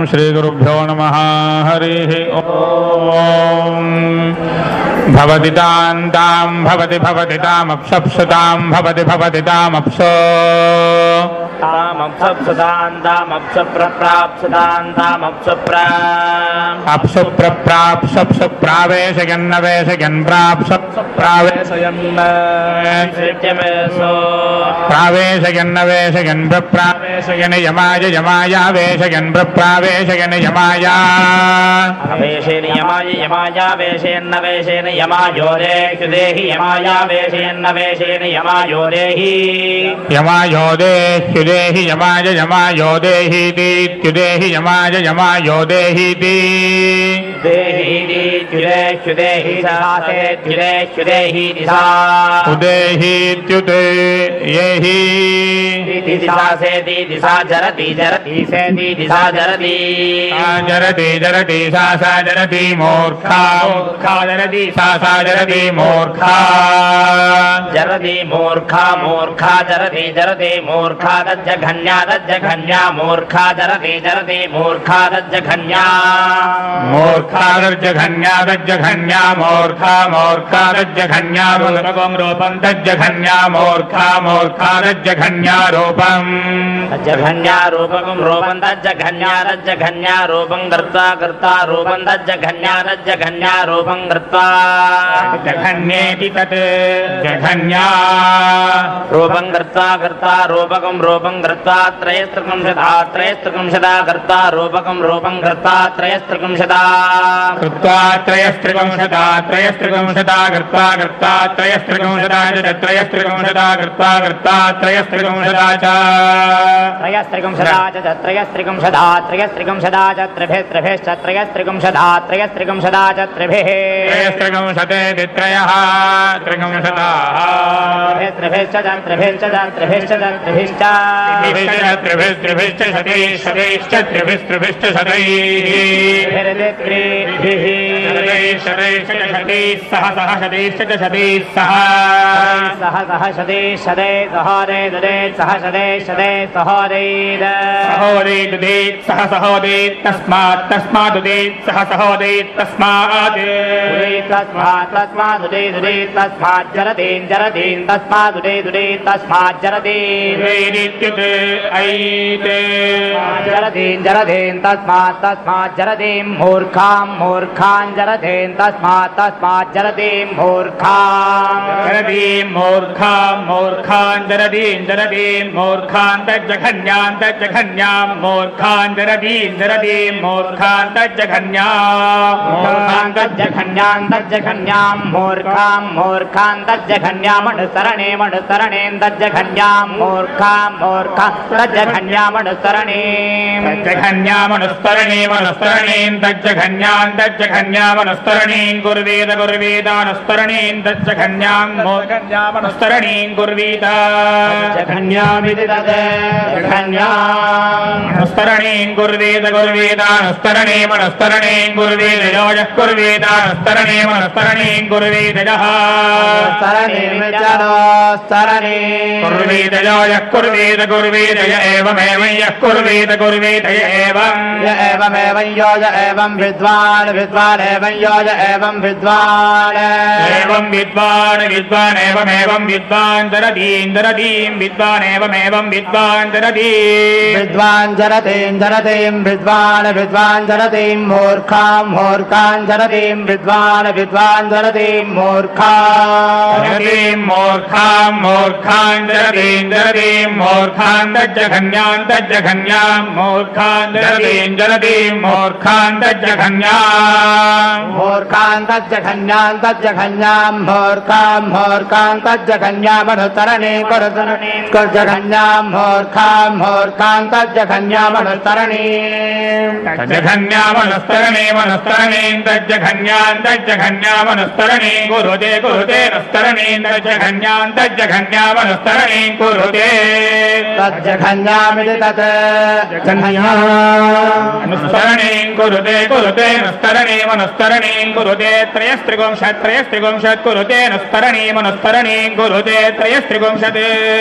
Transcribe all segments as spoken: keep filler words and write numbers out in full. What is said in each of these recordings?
श्रीगुरुभ्यो नमः। हरिः ओम्। भवति तां भवति भवति तामप्सप्सतां भवति भवति तामप्सो अप्सुप्रप्राप्सप्सुप्रावेशयन्नवेशयन् प्राप्सप्सुप्रावेशयन् प्रावेशयन्नवेशयन् प्रप्रावेशयन् यमाय यमायावेशयन् प्रप्रावेशयन् यमाया वेशेन यमाय यमायावेशयन्नवेशेन यमायोदेहि देहि यमायावेशयन्नवेशेन यमायोदेहि यमायोदेहि यमाय यमायोदेहि दीत्युदेहि यमाय यमायोदेहि देहि दीत्युदेहि सासे त्युदेहि दिशा उदेहीत्युते येहि दिशा से दिशा जरति जरति से दिशा जरति जरति जरति सा सा जरति मूर्खा मूर्खा जरति सा सा जरति मूर्खा जरति मूर्खा मूर्खा जरति जरति मूर्खा दज्जघन्या दज्जघन्या मूर्खा जरति जरति मूर्खा दज्जघन्या मूर्खा दज्जघन्या दज्जघन्या मूर्खा मूर्खा दज्जघन्या रूपं रूपं दज्जघन्या मूर्खा मूर्खा दज्जघन्या रूपं दज्जघन्या रूपं रूपं दज्जघन्या दज्जघन्या रूपं कर्ता कर्ता रूपं दज्जघन्या दज्जघन्या रूपं कर्ता जघन्येति तत् जघन्या रूपं कर्ता कर्ता रूपकं रूपं कर्ता त्रयस्त्रिकंशदा त्रयस्त्रिकंशदा कर्ता रूपकं रूपं कर्ता त्रयस्त्रिकंशदा कृत्वा त्रयस्त्रिकंशदा त्रयस्त्रिकंशदा कर्ता कर्ता त्रयस्त्रिकंशदा च त्रयस्त्रिकंशदा कर्ता कर्ता त्रयस्त्रिकंशदा च त्रयस्त्रिकंशदा च त्रयस्त्रिकंशदा त्रयस्त्रिकंशदा च त्रिभिः त्रिभिश्च त्रयस्त्रिकंशदा त्रयस्त्रिकंशदा च त्रिभिः त्रयस्त्रिकंशते त्रयः त्रिकंशदाः त्रिभिश्च च त्रिभिश्च च त्रिभिश्च च त्रिभिश्च त्रिभिः त्रिभिश्च शतैः शतैश्च त्रिभिस्त्रिभिश्च शतैः शतैः शतैः सह सह शतैश्च शतैः सह सह सह शतैः शतैः सहोदयेत् सह शतैः शतैः सहोदयेत् सहोदयेत् सह सहोदयेत् तस्मात् तस्मादुदेत् सह सहोदयेत् तस्मात् तस्मात् तस्मादुदेदुदेत् तस्मात् जरतीन् जरतीन् तस्मादुदेदुदेत् तस्मात् जरतीन् जरतीन् जरतीन् तस्मात् तस्मात् जरतीं मूर्खां मूर्खान् जरतीन् तस्मात् तस्मात् जरतीं मूर्खां जरतीं मूर्खां मूर्खान् जरतीं जरतीं मूर्खान् तज्जघन्यां तज्जघन्यां मूर्खान् जरतीं जरतीं मूर्खान् तज्जघन्यां मूर्खान् तज्जघन्यां तज्जघन्यां मूर्खां मूर्खान् तज्जघन्यामनुसरणे मनुसरणेन तज्जघन्यां मूर्खां मूर्खां तज्जघन्यामनुसरणे तज्जघन्यामनुसरणे मनुसरणेन तज्जघन्यां तज्जघन्यामनुसरणेन कुर्वेद कुर्वेदानुसरणेन तज्जघन्यां मूर्खन्यामनुसरणेन कुर्वेद तज्जघन्यामिति तज्जघन्यामनुसरणेन कुर्वेद कुर्वेदानुसरणे मनुसरणेन कुर्वेद योजः कुर्वेदानुसरणे मनुसरणेन कुर्वेद यः कुर्वेद योजः कुर्वेद कुर्वेद य एवमेव यः कुर्वेद कुर्वेद य एवं य एवमेव यो य एवं विद्वान् विद्वान् एवं यो य एवं विद्वान् एवं विद्वान् विद्वान् एवमेवं विद्वान् जरतीं जरतीं विद्वान् एवमेवं विद्वान् जरतीं विद्वान् जरतीं जरतीं विद्वान् विद्वान् जरतीं मूर्खां मूर्खान् जरतीं विद्वान् विद्वान् जरतीं मूर्खां जरतीं मूर्खां मूर्खान् जरतीं जरतीं मूर्खान् तज्जघन्यां तज्जघन्यां मूर्खान् जरतीं जरतीं मूर्खान् तज्जघन्यां मूर्खान् तज्जघन्यां तज्जघन्यां मूर्खां मूर्खान् तज्जघन्यामनुसरणे कुरुसरणे कुर्जघन्यां मूर्खां मूर्खान् तज्जघन्यामनुसरणे तज्जघन्यामनुसरणे मनुसरणे तज्जघन्यां तज्जघन्यामनुसरणे कुरुते कुरुते नुसरणे तज्जघन्यां तज्जघन्यामनुसरणे कुरुते तज्जघन्यामिति तत् अनुसरणे कुरुते कुरुते नुस्तरणीम् अनुस्तरणीम् कुरुते त्रयस्त्रिगुंशत् त्रयस्त्रिगुंशत् कुरुते नुस्तरणीम् अनुस्तरणीम् कुरुते त्रयस्त्रिगुंशत्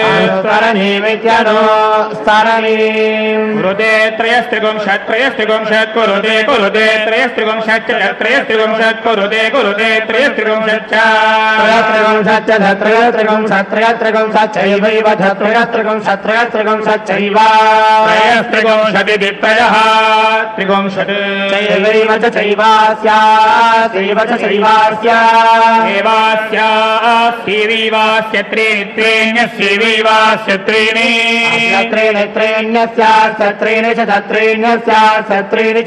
कुरुते त्रयस्त्रिगुंशत् त्रयस्त्रिगुंशत् कुरुते कुरुते त्रयस्त्रिगुंशत् त्रयस्त्रिगुंशत् कुरुते कुरुते त्रयस्त्रिगुंशत् त्रयस्त्रिगुंशत् त्रयस्त्रिगुंशत् त्रयस्त्रिगुंशत् चैवैव त्रयस्त्रिगुंशत् त्रयस्त्रिगुंशत् चैव त्रयस्त्रिगुंशदिति त्रयः त्रिगुंशत् चैवैव च चैवास्यास्यैव च चैवास्यास्यैवास्यास्यैवैवास्य त्रीणि त्रीण्यस्यैवैवास्य त्रीणि त्रीणि त्रीण्यस्यास्य त्रीणि च त्रीण्यस्यास्य त्रीणि च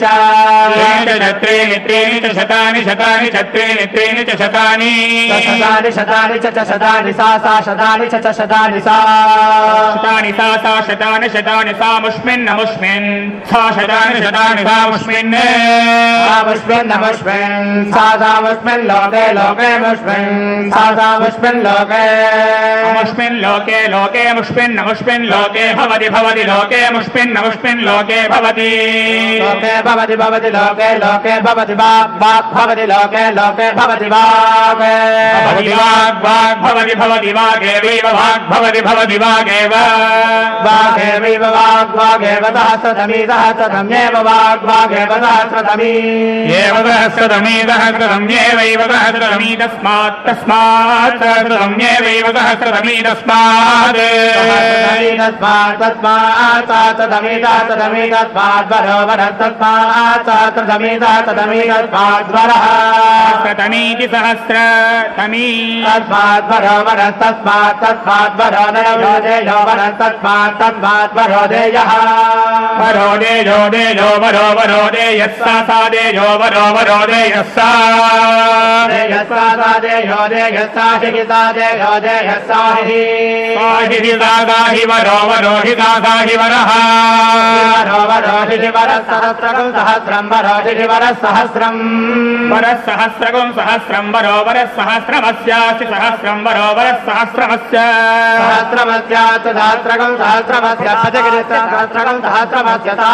त्रीणि त्रीणि च शतानि शतानि च त्रीणि त्रीणि च शतानि शतानि शतानि च शतानि सा सा शतानि च शतानि सा शतानि सा सा शतानि शतानि सामुष्मिन् नमुष्मिन् सा शतानि शतानि सामुष्मिन् सामुष्मिन् नमुष्मिन् सा सामुष्मिन् लोके लोके मुष्मिन् सा सामुष्मिन् लोके मुष्मिन् लोके लोके मुष्मिन् नमुष्मिन् लोके भवति भवति लोके मुष्मिन् नमुष्मिन् लोके भवति लोके भवति भवति लोके लोके भवति वाक् वाक् भवति लोके लोके भवति वाक् भवति वाक् वाक् भवति भवति वागेवैव वाक् भवति भवति वागेव वागेवैव वाक् वागेव सहस्रतमी सहस्रतम्येव वाक् वागेव सहस्रतमी एव सहस्रतमी सहस्रतम्येवैव सहस्रतमी तस्मात् तस्मात् सहस्रतम्येवैव सहस्रतमी तस्मात् तस्मात् तस्मात् सहस्रतमी सहस्रतमी तस्मात् बरोबर तस्मात् सहस्रतमी सहस्रतमी तस्मात् वरः सहस्रतमीति सहस्रतमी तस्मात् बरोबर तस्मात् तस्मात् वरो नरो देयो वर तस्मात् तस्मात् वरो देयः वरो देयो देयो वरो वरो देयः सा सा देयो वरो वरो देयः सा देयः सा सा देयो देयः सा हि सा देयो देयः सा हि सा हि सा सा हि वरो वरो हि सा सा हि वरः वरो वरो हि वरः सहस्रं सहस्रं वरो हि वरः सहस्रं वरः सहस्रं सहस्रं वरो वरः सहस्रमस्यास्ति सहस्रं वरो वरः सहस्रमस्य सहस्रमस्यात् सहस्रं सहस्रमस्य सहस्रं सहस्रमस्य सा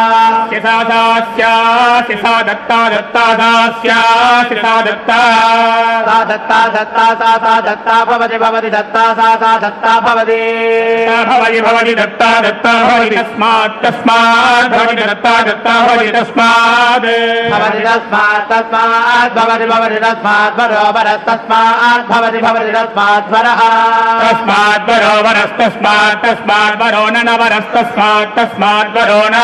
सास्यास्ति सा दत्ता दत्ता दास्यास्ति सा दत्ता सा दत्ता दत्ता सा सा दत्ता भवति भवति दत्ता सा सा दत्ता भवति भवति भवति दत्ता दत्ता भवति तस्मात् तस्मात् भवति दत्ता दत्ता भवति तस्मात् भवति तस्मात् तस्मात् भवति भवति तस्मात् बरोबर तस्मात् भवति भवति तस्मात् वरः तस्मात् बरोबरस्तस्मात् तस्मात् वरो न वरस्तस्मात् तस्मात् वरो न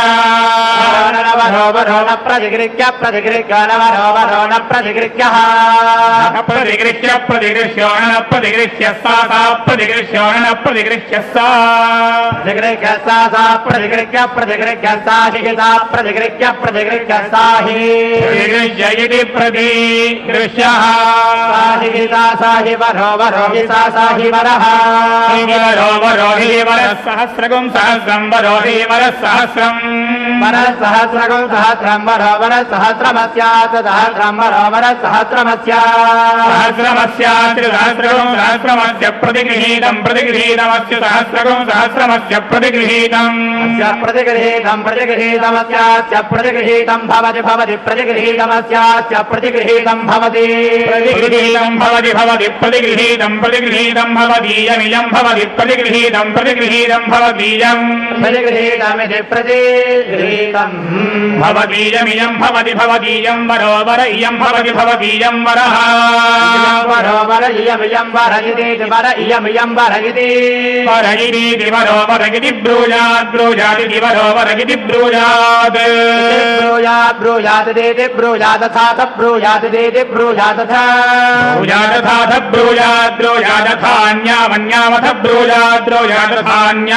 वरो वरो न प्रतिगृह्य प्रतिगृह्य न वरो वरो न प्रतिगृह्यः प्रतिगृह्य प्रतिगृह्यो न प्रतिगृह्य सा सा प्रतिगृह्यो न प्रतिगृह्य सा प्रतिगृह्य सा सा प्रतिगृह्य प्रतिगृह्य सा हि सा प्रतिगृह्य प्रतिगृह्य सा हि प्रतिगृह्य इति प्रतिगृह्यः सा हि सा सा हि वरो वरो हि सा सा हि वरः वरो वरो हि वरः सहस्रगुं सहस्रं वरो हि वरः सहस्रं वरः सहस्रगुं सहस्रं वरो वरः सहस्रमस्यात् सहस्रं वरो वरः सहस्रमस्यात् सहस्रमस्यात् सहस्रगुं सहस्रमस्य प्रतिगृहीतं प्रतिगृहीतमस्य सहस्रगुं सहस्रमस्य प्रतिगृहीतं प्रतिगृहीतं प्रतिगृहीतमस्यास्य प्रतिगृहीतं भवति भवति प्रतिगृहीतमस्यास्य प्रतिगृहीतं भवति प्रतिगृहीतं भवति भवति प्रतिगृहीतं प्रतिगृहीतं भवदीयमियं भवति प्रतिगृहीतं प्रतिगृहीतं भवदीयं प्रतिगृहीतमिति प्रतिगृहीतं भवदीयमियं भवति भवदीयं वरोवर इयं भवति भवदीयं वरः वरोवर इयमियं वर इति वर इयमियं वर इति वर इति वरोवर इति ब्रूयात् ब्रूयादिति वरोवर इति ब्रूयात् ब्रूयात् ब्रूयात् इति ब्रूयात् तथा ब्रूयात् इति ब्रूयात् तथा ब्रूयात् तथा ब्रूयात् ब्रूयात् तथान्यामन्यामथ ब्रूयात् ब्रूयात् तथान्या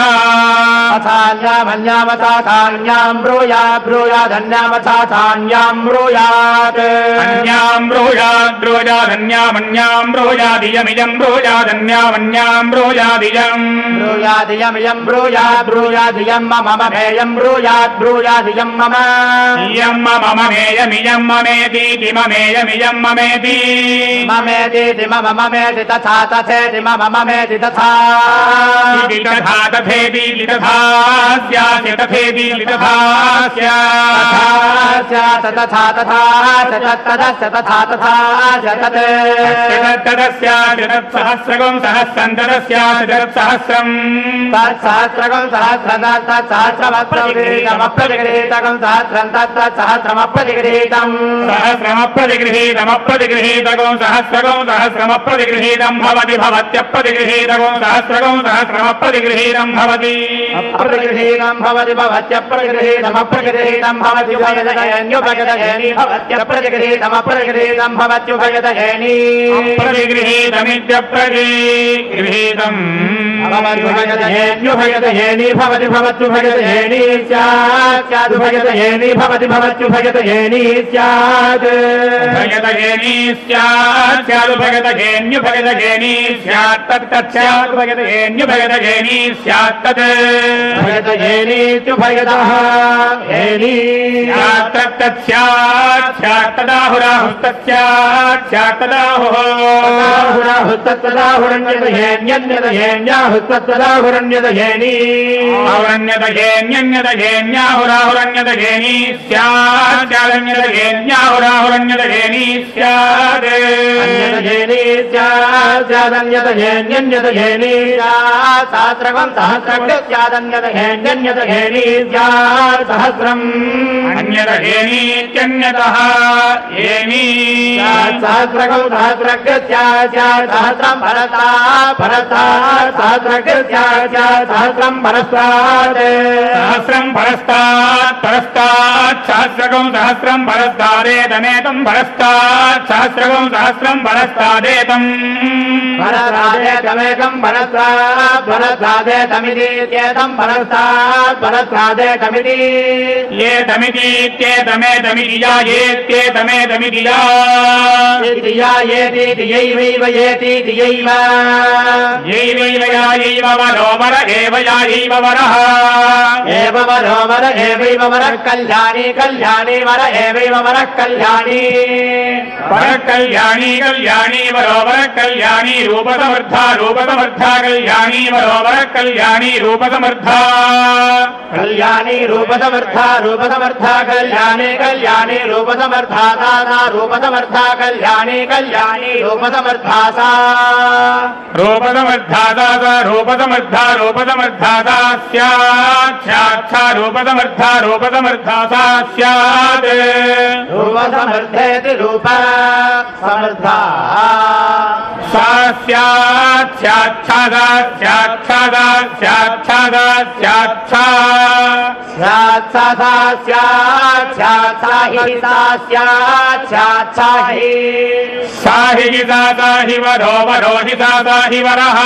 तथान्यामन्यामथान्यां ब्रूयात् ब्रूयादन्यामथान्यां ब्रूयात् अन्यां ब्रूयात् ब्रूयादन्यामन्यां ब्रूयादियमियं ब्रूयादन्यामन्यां ब्रूयादियं ब्रूयादियमियं ब्रूयात् ब्रूयादियं मम ममेयं ब्रूयात् ब्रूयादियं मम इयं मम ममेयमियं ममेतीति ममेयमियं ममेति ममेतीति मम ममेति तथा तथेति मम ममेति तथा इति तथा तथेति तथा स्यात् तथेति तथा स्यात् स्यात् तथा तथा तदस्य तथा तथा तत् तदस्यात् तत्सहस्रगुं सहस्रं तदस्यात् तत्सहस्रम् तत्सहस्रगुं सहस्रं तत्सहस्रमप्रतिगृहीतमप्रतिगृहीतगुं सहस्रं तत्सहस्रमप्रतिगृहीतम् सहस्रमप्रतिगृहीतमप्रतिगृहीतगुं सहस्रगुं सहस्रमप्रतिगृहीतं भवति भवत्यप्रतिगृहीतगुं सहस्रगुं सहस्रमप्रतिगृहीतं भवति अप्रतिगृहीतं भवति भवत्यप्रतिगृहीतमप्रतिगृहीतं भवति भवत्यप्रतिगृहीतमप्रतिगृहीतं भवत्युभयदहेनि प्रतिगृहीतमित्यप्रतिगृहीतम् भवत्युभयदहेनि भवति भवत्युभयदहेनि स्यात् स्यादुभयदहेनि भवति भवत्युभयदहेनि स्यात् भगतहेनि स्यात् स्यादुभगतहेन्युभगतहेनि स्यात् तत्तत्स्यादुभगतहेन्युभगतहेनि स्यात् तत् भयदहेनीत्युभयदः हेनि स्यात् तत्तत्स्यात् स्यात् तदाहुराहुस्तस्यात् स्यात् तदाहुः हुराहुस्तत्तदाहुरण्यदहेन्यदहेन्याहुस्तत्तदाहुरण्यदहेनि आहुरण्यदहेन्यन्यदहेन्याहुराहुरण्यदहेनि स्यात् स्यादन्यदहेन्याहुराहुरण्यदहेनि स्यात् अन्यदहेनि स्यात् स्यादन्यदहेन्यन्यदहेनि स्यात् सहस्रगं सहस्रं स्यादन्यदहेन्यन्यदहेनि स्यात् सहस्रम् अन्यदहेनीत्यन्यतः येनि सहस्रगं सहस्रज्ञ स्यात् स्यात् सहस्रं भरता भरता सहस्रज्ञ स्यात् स्यात् सहस्रं भरस्तात् सहस्रं परस्तात् परस्तात् सहस्रगं सहस्रं परस्तादेतमेतं परस्तात् सहस्रगं सहस्रं परस्तादेतम् भरतादेतमेकं भरस्तात् भरतादेतमिति चेतं भरस्तात् भरस्तादेतमिति ये तमितीत्येतमेतमिति या येत्येतमेतमिति या या येति यैवैव येति यैव यैवैव या यैव वरो वर एव या यैव वरः एव वरो वर एवैव वरः कल्याणी कल्याणी वर एवैव वरः कल्याणी वरः कल्याणी कल्याणी वरो वरः कल्याणी रूपसमर्था रूपसमर्था कल्याणी वरो वरः कल्याणी रूपसमर्था कल्याणी रूपसमर्था रूपसमर्था कल्याणी कल्याणी रूपसमर्था दादा रूपसमर्था कल्याणी कल्याणी रूपसमर्था सा रूपसमर्था दादा रूपसमर्था रूपसमर्था सा स्यात् स्यात् सा रूपसमर्था रूपसमर्था सा स्यात् रूपसमर्थेति रूप समर्था सा स्यात् स्यात् सा स्यात् सा स्यात् सा स्यात् सा स्यात् सा सा स्यात् स्यात् सा हि सा स्यात् स्यात् सा हि सा हि सा सा हि वरो वरो हि सा सा हि वरः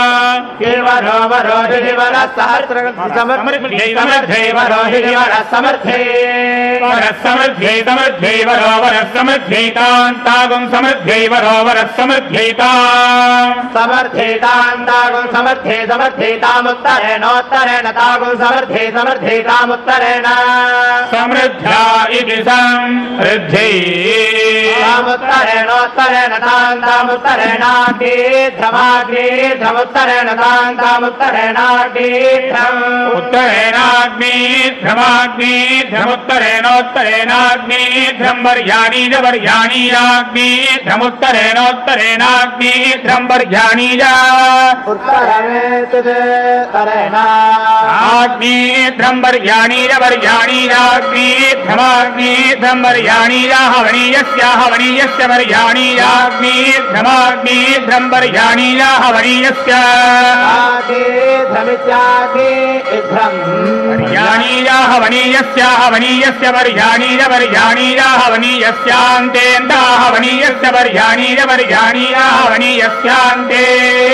वरो वरो हि वरः सहस्र समर्थ्यै समर्थ्यै वरो हि वरः समर्थ्यै वरः समर्थ्यै समर्थ्यै वरो वरः समर्थ्यैतान्तागुं समर्थ्यै वरो वरः समर्थ्यैताम् समर्थ्यैतान्तागुं समर्थ्यै समर्थ्यैतामुत्तरेणोत्तरेण तागुं समर्थ्यै समर्थ्यैतामुत्तरेण समृद्ध्या इति समृद्ध्यै तामुत्तरेणोत्तरेण तान्तामुत्तरेणाग्निध्रमाग्निध्रमुत्तरेण तान्तामुत्तरेणाग्निध्रम् उत्तरेणाग्निध्रमाग्निध्रमुत्तरेणोत्तरेणाग्निध्रं वर्याणि च वर्याणि याग्निध्रमुत्तरेणोत्तरेणाग्निध्रं वर्याणि च आग्निध्रं वर्याणि च वर्याणि याग्निध्रमाग्निध्रं वर्याणि च हवनीयस्य हवनीयस्य वर्याणि याग्निध्रमाग्निध्रं वर्याणि च हवनीयस्य वर्याणि च हवनीयस्य हवनीयस्य वर्याणि च वर्याणि च हवनीयस्यान्तेऽन्ता हवनीयस्य वर्याणि च वर्याणि च हवनीयस्यान्ते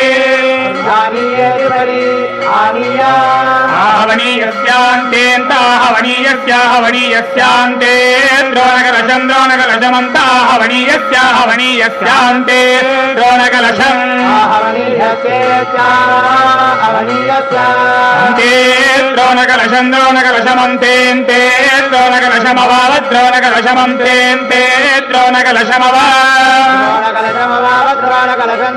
हवनीयस्यान्तेऽन्ता हवनीयस्य हवनीयस्यान्ते द्रोणकलशं द्रोणकलशमन्ता हवनीयस्य हवनीयस्यान्ते द्रोणकलशम् अन्ते द्रोणकलशं द्रोणकलशमन्तेऽन्ते द्रोणकलशमवाव ద్రోణకలశమంత్రేంతే ద్రోణకలశమవ ద్రోణకలశం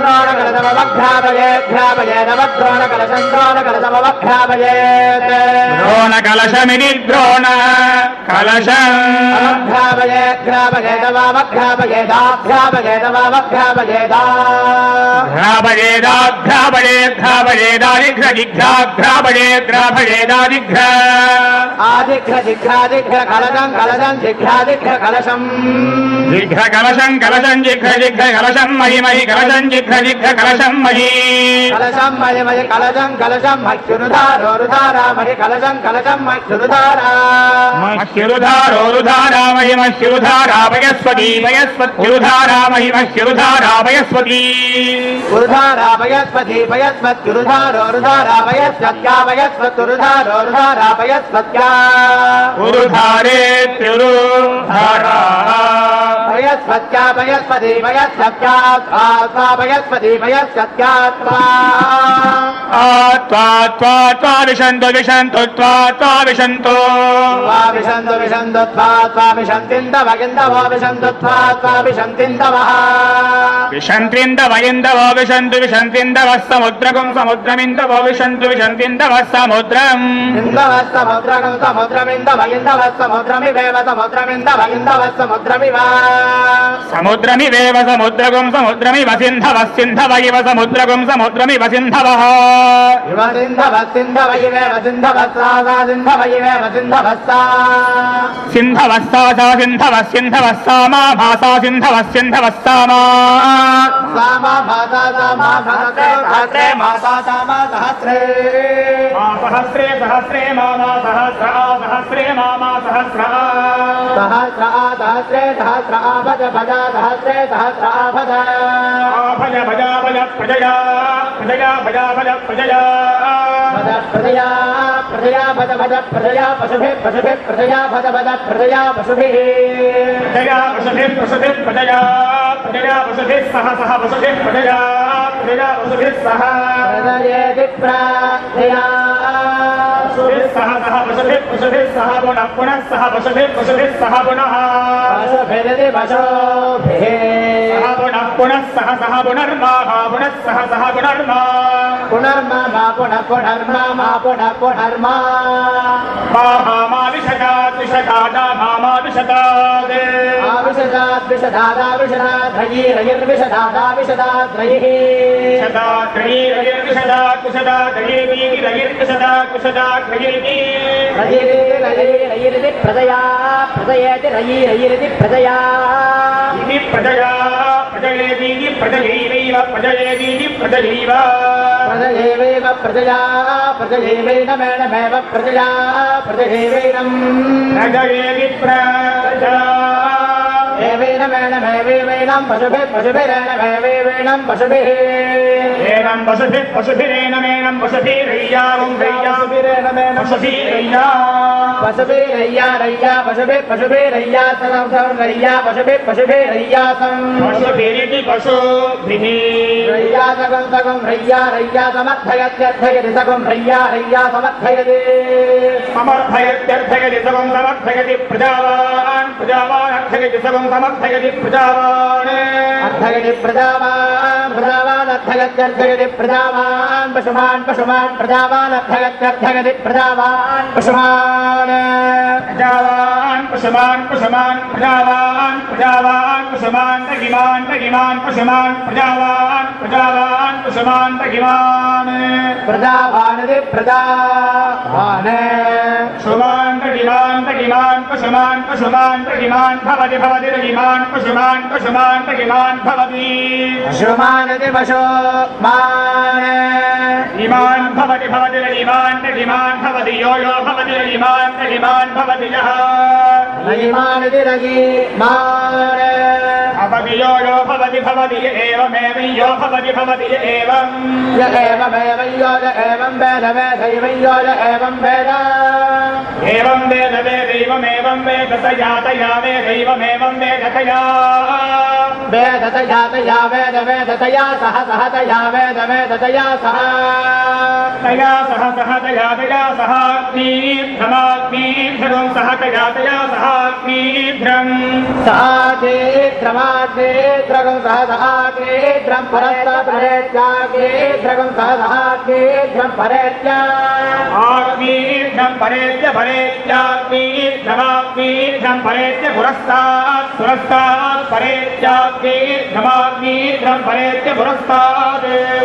ద్రోణకలశం ద్రోణకలశమవఘ్రాపయేత్ ద్రోణకలశమిది ద్రోణ కలశం ఘ్రాపయేదాఘ్రాపయేదాదిఘ్రదిఘ్రాఘ్రాపయేద్రాభయేదాదిఘ్ర ఆదిఘ్ర దిఘ్రాదిఘ్ర కలశం కలశం దిఘ్రాదిఘ్ర కలశం జిఘ్ర కలశం కలశం జిఘ్ర జిఘ్ర కలశం మహి మహి కలశం జిఘ్ర జిఘ్ర కలశం మహి కలశం మహి మహి కలశం కలశం మహ్యురుధారోరుధారా మహి కలశం కలశం మహ్యురుధారా మహ్యురుధారో రుధారా మహి మహ్యురుధారా వయస్వతి వయస్వత్యురుధారా మహి మహ్యురుధారా వయస్వతి ఉరుధారా వయస్పతి వయస్వత్యురుధారోరుధారా వయస్వత్యా వయస్వత్తురుధారోరుధారా వయస్వత్యా ఉరుధారేత్యురుధారా వయస్వత్యా వయస్పతి వయస్వత్యా స్వా వయస్పతి వయస్వత్యా స్వా త్వా త్వా త్వా విశంతు విశంతు త్వా త్వా విశంతు స్వా విశంతు విశంతు త్వా త్వా విశంతిందవ గిందవ విశంతు త్వా త్వా విశంతిందవః విశంతిందవ ఇందవో విశంతు విశంతిందవః సముద్రకం సముద్రమిందవో విశంతు విశంతిందవః సముద్రం ఇందవ సముద్రకం సముద్రమిందవ ఇందవ సముద్రమివేవ సముద్రమిందవ ఇందవ సముద్రమివ సముద్రమివేవ సముద్రకం సముద్రమివ సింధవః సింధవ ఇవ సముద్రకం సముద్రమివ సింధవః ఇవ సింధవ సింధవ ఇవేవ సింధవస్సా సింధవ ఇవేవ సింధవస్సా సింధవస్సా సింధవః సింధవస్సా మా భాసా సింధవః సింధవస్సా మా సామా భాసా సామా సహస్రే సహస్రే మాసా సామా సహస్రే సహస్రే సహస్రే మామా సహస్ర సహస్రే మామా సహస్ర సహస్ర సహస్రే సహస్ర భజ భజ సహస్రే సహస్ర భజ భజ భజ భజ ప్రజయా ప్రజయా భజ భజ ప్రజయా భజ ప్రజయా ప్రజయా భజ భజ ప్రజయా పశుభిః పశుభిః ప్రజయా భజ భజ ప్రజయా పశుభిః ప్రజయా పశుభిః పశుభిః ప్రజయా ప్రజయా పశుభిః సహ సహ పశుభిః ప్రజయా ప్రజయా పశుభిః సహ ప్రజయేతి ప్రజయా పశుభిः సహ సహ పశుభిः పశుభిः సహ పునః పునః సహ పశుభిः పశుభిः సహ పునః పశుభిరితి పశుభిః సహ పునః పునః సహ సహ పునర్మా పునః సహ సహ పునర్మా పునర్మా మా పునః పునర్మా మా పునః పునర్మా మా మా విశతాద్ విశతాద మా విశతాద్ ఆవిశదాద్ విశదాదా విశదాద్రయీ రయిర్విశదాదా విశదాద్రయిః విశదాద్ విశదాద్ రయిర్విశదాద్ విశదాద్ రయిర్విశదాద్ రయిరితి రయి రయిరితి ప్రజయా ప్రజయేతి రయీ రయిరితి ప్రజయా ఇది ప్రజయా ప్రజయేదీది ప్రజయైవ ప్రజయేదీది ప్రజయైవ ప్రజయేవైవ ప్రజయా ప్రజయేవైనమేణమేవ ప్రజయా ప్రజయేవైనం ప్రజయేది ప్రజా ఏవైనమేణమేవైనం పశుభిః పశుభిరేణమేవైనం పశుభిః ఏనం పశుభిః పశుభిరేనమేనం పశుభిరయ్యావం రయ్యాభిరేనమేనం పశుభిరయ్యా పశుభిరయ్యా రయ్యా పశుభిః పశుభిరయ్యా సరం సరం రయ్యా పశుభిః పశుభిరయ్యాసం పశుభిరితి పశుభిః రయ్యా సగం సగం రయ్యా రయ్యా సమర్థయత్యర్థయతి సగం రయ్యా రయ్యా సమర్థయతి సమర్థయత్యర్థయతి సగం సమర్థయతి ప్రజావాన్ ప్రజావాన్ అర్థయతి సగం సమర్థయతి ప్రజావాన్ అర్థయతి ప్రజావాన్ ప్రజావాన్ అర్థయత్యర్థయతి ప్రజావాన్ పశుమాన్ పశుమాన్ ప్రజావాన్ అర్థయత్యర్థయతి ప్రజావాన్ పశుమాన్ ప్రజావాన్ పశుమాన్ పశుమాన్ ప్రజావాన్ ప్రజావాన్ పశుమాన్ తగిమాన్ తగిమాన్ పశుమాన్ ప్రజావాన్ ప్రజావాన్ పశుమాన్ తగిమాన్ ప్రజావానది ప్రజావాన్ పశుమాన్ తగిమాన్ తగిమాన్ పశుమాన్ పశుమాన్ తగిమాన్ భవతి భవతి తగిమాన్ పశుమాన్ పశుమాన్ తగిమాన్ భవతి పశుమానది పశుమాన్ ఇమాన్ భవతి భవతి తగిమాన్ తగిమాన్ భవతి యో యో భవతి తగిమాన్ తగిమాన్ భవతి యః రయిమానది రయిమాన్ భవతి యో యో భవతి భవతి య ఏవమేవ యో భవతి భవతి య ఏవం య ఏవమేవయ్యో య ఏవం వేద వేదైవయ్యో య ఏవం వేద ఏవం వేద వేదైవమేవం వేద తయా తయా వేదైవమేవం వేద తయా वेदतया तया वेद वेदतया सह सह तया वेद वेदतया सह तया सह सह तया तया सह अग्निभ्रमाग्निभ्रं सह तया तया सह अग्निभ्रं सहाग्निभ्रमाग्निभ्रं सह सहाग्निभ्रं परस्ताग्निभ्रं सह सहाग्निभ्रं परेत्या आग्निभ्रं परेत्य परेत्याग्निभ्रमाग्निभ्रं परेत्य पुरस्तात् पुरस्तात् परेत्याग्निभ्रमाग्निभ्रं परेत्य पुरस्तात्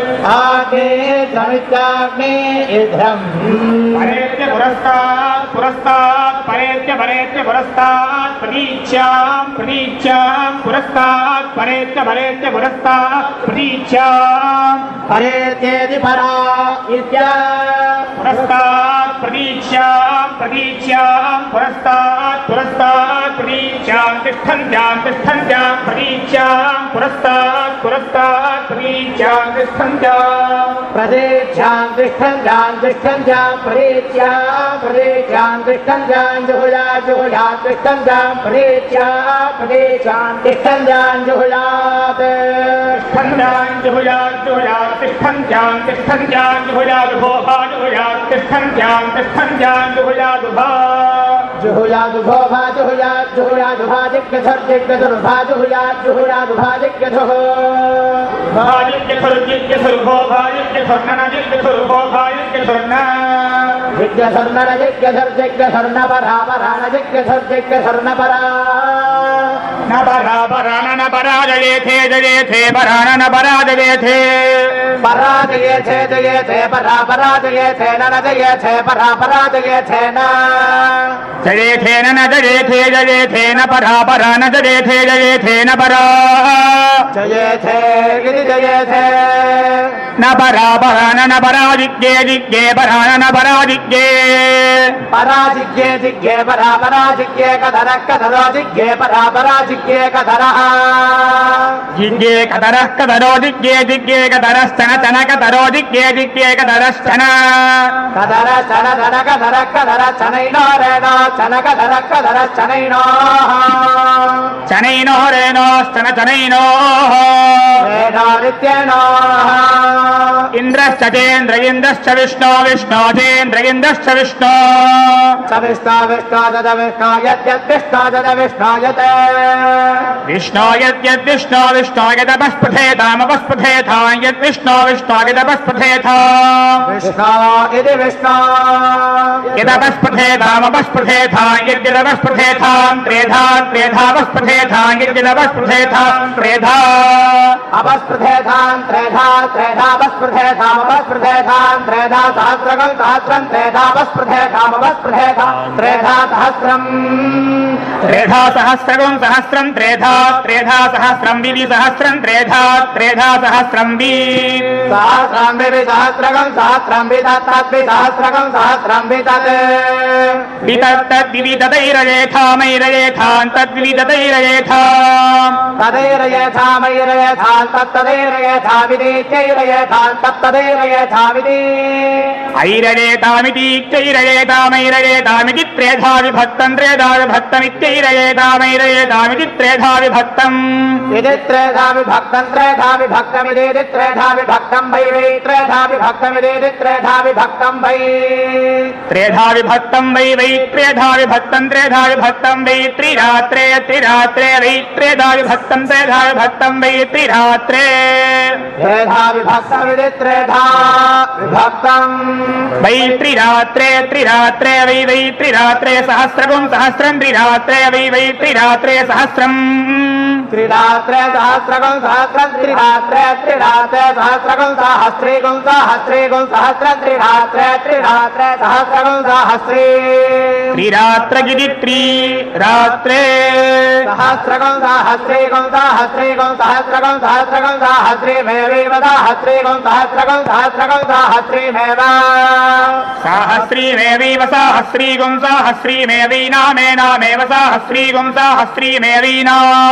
आग्निभ्रमित्याग्निभ्रं परेत्य पुरस्तात् पुरस्तात् परेत्य परेत्य पुरस्तात् प्रतीच्यां प्रतीच्यां पुरस्तात् परेत्य परेत्य पुरस्तात् प्रतीच्यां परेत्येति परा इत्या पुरस्तात् प्रतीच्यां प्रतीच्यां पुरस्तात् पुरस्तात् प्रतीच्यां तिष्ठन्त्यां तिष्ठन्त्यां प्रतीच्यां पुरस्तात् पुरस्तात् प्रतीच्यां तिष्ठन्त्यां प्रतीक्षां तिष्ठन्त्यां तिष्ठन्त्यां प्रतीक्षा प्रतीक्षां तिष्ठन्त्यां जुहुया जुहुया तिष्ठन्त्यां प्रतीक्षा प्रतीक्षां तिष्ठन्त्यां जुहुयात् तिष्ठन्त्यां जुहुयात् जुहुयात् तिष्ठन्त्यां तिष्ठन्त्यां जुहुयात् भोभा जुहुयात् तिष्ठन्त्यां तिष्ठन्त्यां जुहुयात् भा जुहुयात् भोभा जुहुयात् जुहुयात् भा जिज्ञसर् जिज्ञसुर्भा जुहुयात् जुहुयात् भा जिज्ञसुः भाजिज्ञसुर्जिज्ञसुर्भो भाजिज्ञसुर्नन जिज्ञसुर्भो भाजिज्ञसुर्न जिज्ञसर्नन जिज्ञसर् जिज्ञसर्न परा परान जिज्ञसर् जिज्ञसर्न परा न परा परान न पराजयेथे जयेथे परान न पराजयेथे पराजयेथे जयेथे परा पराजयेथे न जयेथे परा पराजयेथे न जयेथे न जयेथे जयेथे न परा परा न जयेथे जयेथे न परा जयेथे गिरि जयेथे न परा परान न पराजिज्ञे जिज्ञे परान न पराजिज्ञे पराजिज्ञे जिज्ञे परा पराजिज्ञे कधरः कधरो जिज्ञे परा पराजिज्ञे कधरः जिज्ञे कधरः कधरो जिज्ञे जिज्ञे कधरश्चन चन कधरो जिज्ञे जिज्ञे कधरश्चन कधर चन धन कधर कधर चनैनो रेणो चन कधर कधर चनैनो चनैनो रेणोश्चन चनैनो रेणो नित्येनो इंद्रश्च चेन्द्र इंद्रश्च विष्णो विष्णो चेन्द्र इंद्रश्च विष्णो च विष्णो विष्णो जद विष्णो यद्यद् विष्णो जद विष्णो यत् विष्णो यद्यद् विष्णो विष्णो यदपस्पृथेतामपस्पृथेतां यद् विष्णो विष्णो यदपस्पृथेतां विष्णो इति विष्णो यदपस्पृथेतामपस्पृथेतां यद्यदपस्पृथेतां त्रेधा त्रेधापस्पृथेतां यद्यदपस्पृथेतां त्रेधा अपस्पृथेतां त्रेधा त्रेधापस्पृथेतामपस्पृथेतां त्रेधा सहस्रकं सहस्रं त्रेधापस्पृथेतामपस्पृथेतां त्रेधा सहस्रं त्रेधा सहस्रकं सहस्रं त्रेधा त्रेधा सहस्रं विवि सहस्रं त्रेधा त्रेधा सहस्रं वि सहस्रं विवि सहस्रकं सहस्रं विदत्तद्वि सहस्रकं सहस्रं विदत् वितत्तद्विविदतैरयेथामैरयेथां तद्विविदतैरयेथां तदैरयेथामैरयेथां तत्तदैरयेथा विदित्यैरयेथां तत्तदैरयेथा विदि ऐरयेतामिति चैरयेतामैरयेतामिति त्रेधा विभक्तं त्रेधा विभक्तमित्यैरयेतामैरयेतामिति त्रेधा विभक्तम् इति त्रेधा विभक्तं त्रेधा विभक्तमिति त्रेधा विभक्तं वै वै त्रेधा विभक्तमिति त्रेधा विभक्तं वै त्रेधा विभक्तं वै वै त्रेधा विभक्तं त्रेधा विभक्तं वै त्रिरात्रे त्रिरात्रे वै त्रेधा विभक्तं त्रेधा विभक्तं वै त्रिरात्रे त्रेधा विभक्तमिति त्रेधा विभक्तं वै त्रिरात्रे त्रिरात्रे वै वै त्रिरात्रे सहस्रकं सहस्रं त्रिरात्रे वै वै त्रिरात्रे सहस्रम् त्रिरात्रे सहस्रकं सहस्रं त्रिरात्रे त्रिरात्रे सहस्रकं सहस्रीकं सहस्रीकं सहस्रं त्रिरात्रे त्रिरात्रे सहस्रकं सहस्री त्रिरात्रगिरि त्रिरात्रे सहस्रकं सहस्रीकं सहस्रीकं सहस्रकं सहस्रकं सहस्रीमेव सहस्रीकं सहस्रकं सहस्रकं सहस्रीमेव सहस्रीमेवैव सहस्रीगुं सहस्रीमेवैनामेनामेव सहस्रीगुं सहस्रीमेवैना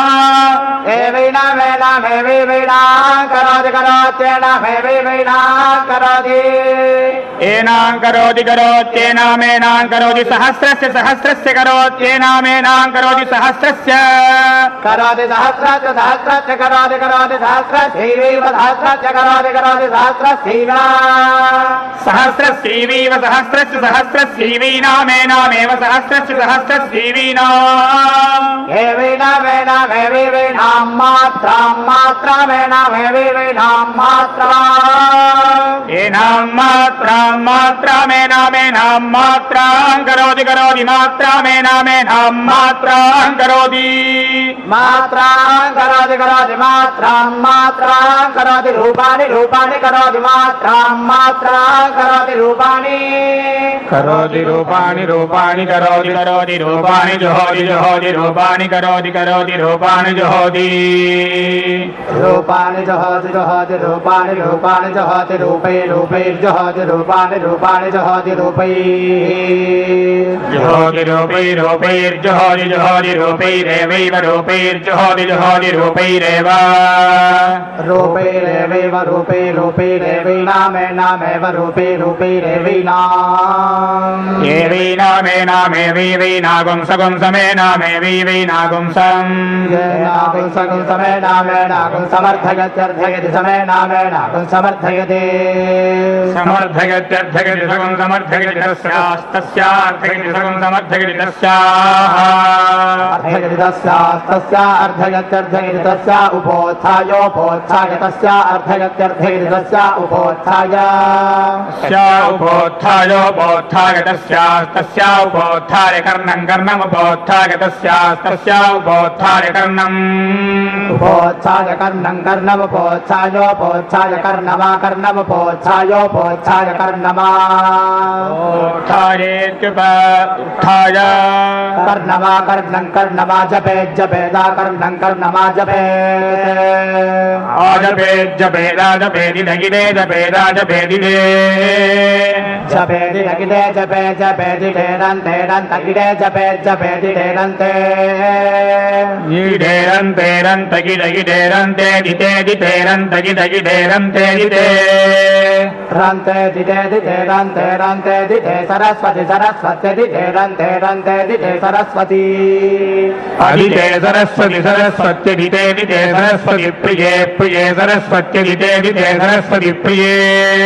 एवैनामेनामेवै वैनां करोति करोत्येनामेवै वैनां करोति एनां करोति करोत्येनामेनां करोति सहस्रस्य सहस्रस्य करोत्येनामेनां करोति सहस्रस्य करोति सहस्रस्य सहस्रस्य करोति करोति सहस्रस्यैवैव सहस्रस्य करोति करोति सहस्रस्यैव सहस्रस्यैवैव सहस्रस्य सहस्रस्यैवैनामेनामेव सहस्रस्य सहस्रस्यैवैनाम् एवैनामेनामेवै वैनां मात्रां मात्रामेनामेवै वैनां मात्राम् एनां मात्रां मात्रामेनामेनां मात्रां करोति करोति मात्रामेनामेनां मात्रां करोति मात्रां करोति करोति मात्रां मात्रां करोति रूपाणि रूपाणि करोति मात्रां मात्रां करोति रूपाणि करोति रूपाणि रूपाणि करोति करोति रूपाणि जुहोति जुहोति रूपाणि करोति करोति रूपाणि जुहोति रूपाणि जुहोति जुहोति रूपाणि रूपाणि जुहोति रूपै रूपैर्जुहोति रूपाणि रूपाणि जुहोति रूपै जुहोति रूपै रूपैर्जुहोति जुहोति रूपैरेवैव रूपैर्जुहोति जुहोति रूपैरेव रूपैरेवैव रूपै रूपैरेवैनामेनामेव रूपै रूपैरेवैनाम् एवैनामेनामेवैवैनागुं सगुं समेनामेवैवैनागुंसम् येनागुं सगुं समेनामेनागुं समर्थयत्यर्थयति समेनामेनागुं समर्थयति समर्थयत्यर्थयति सगुं समर्थयति तस्यास्तस्यार्थयति सगुं समर्थयति तस्याः अर्थयति तस्यास्तस्या अर्थयत्यर्थयति तस्या उपोत्थायोपोत्थाय तस्या अर्थयत्यर्थयति तस्या उपोत्थाय तस्या उपोत्थायोपोत्थाय तस्यास्तस्या उपोत्थाय कर्णं कर्णमुपोत्थाय तस्यास्तस्या उपोत्थाय कर्णम् उपोत्थाय कर्णं कर्णमुपोत्थायोपोत्थाय कर्णमा कर्णमुपोत्थायोपोत्थाय कर्णमा उत्थायेत्युप उत्थाय कर्णमा कर्णं कर्णमा जपेत् जपेदा कर्णं कर्णमा जपेत् आजपेत् जपेदा जपेदि दगिदे जपेदा जपेदिदे जपेदि दगिदे जपे जपेदि डेरन्ते दन्तगिदे जपेत् जपेदि डेरन्ते ईडेरन्ते रन्तगिदगिडेरन्ते दिते दितेरन्तगिदगिडेरन्ते दिते रन्ते दिते दिते रन्ते रन्ते दिते सरस्वती सरस्वती दिते रन्ते रन्ते दिते सरस्वती अदिते सरस्वती सरस्वत्यदिते दिते सरस्वती प्रिये प्रिये सरस्वत्यदिते दिते सरस्वती प्रिये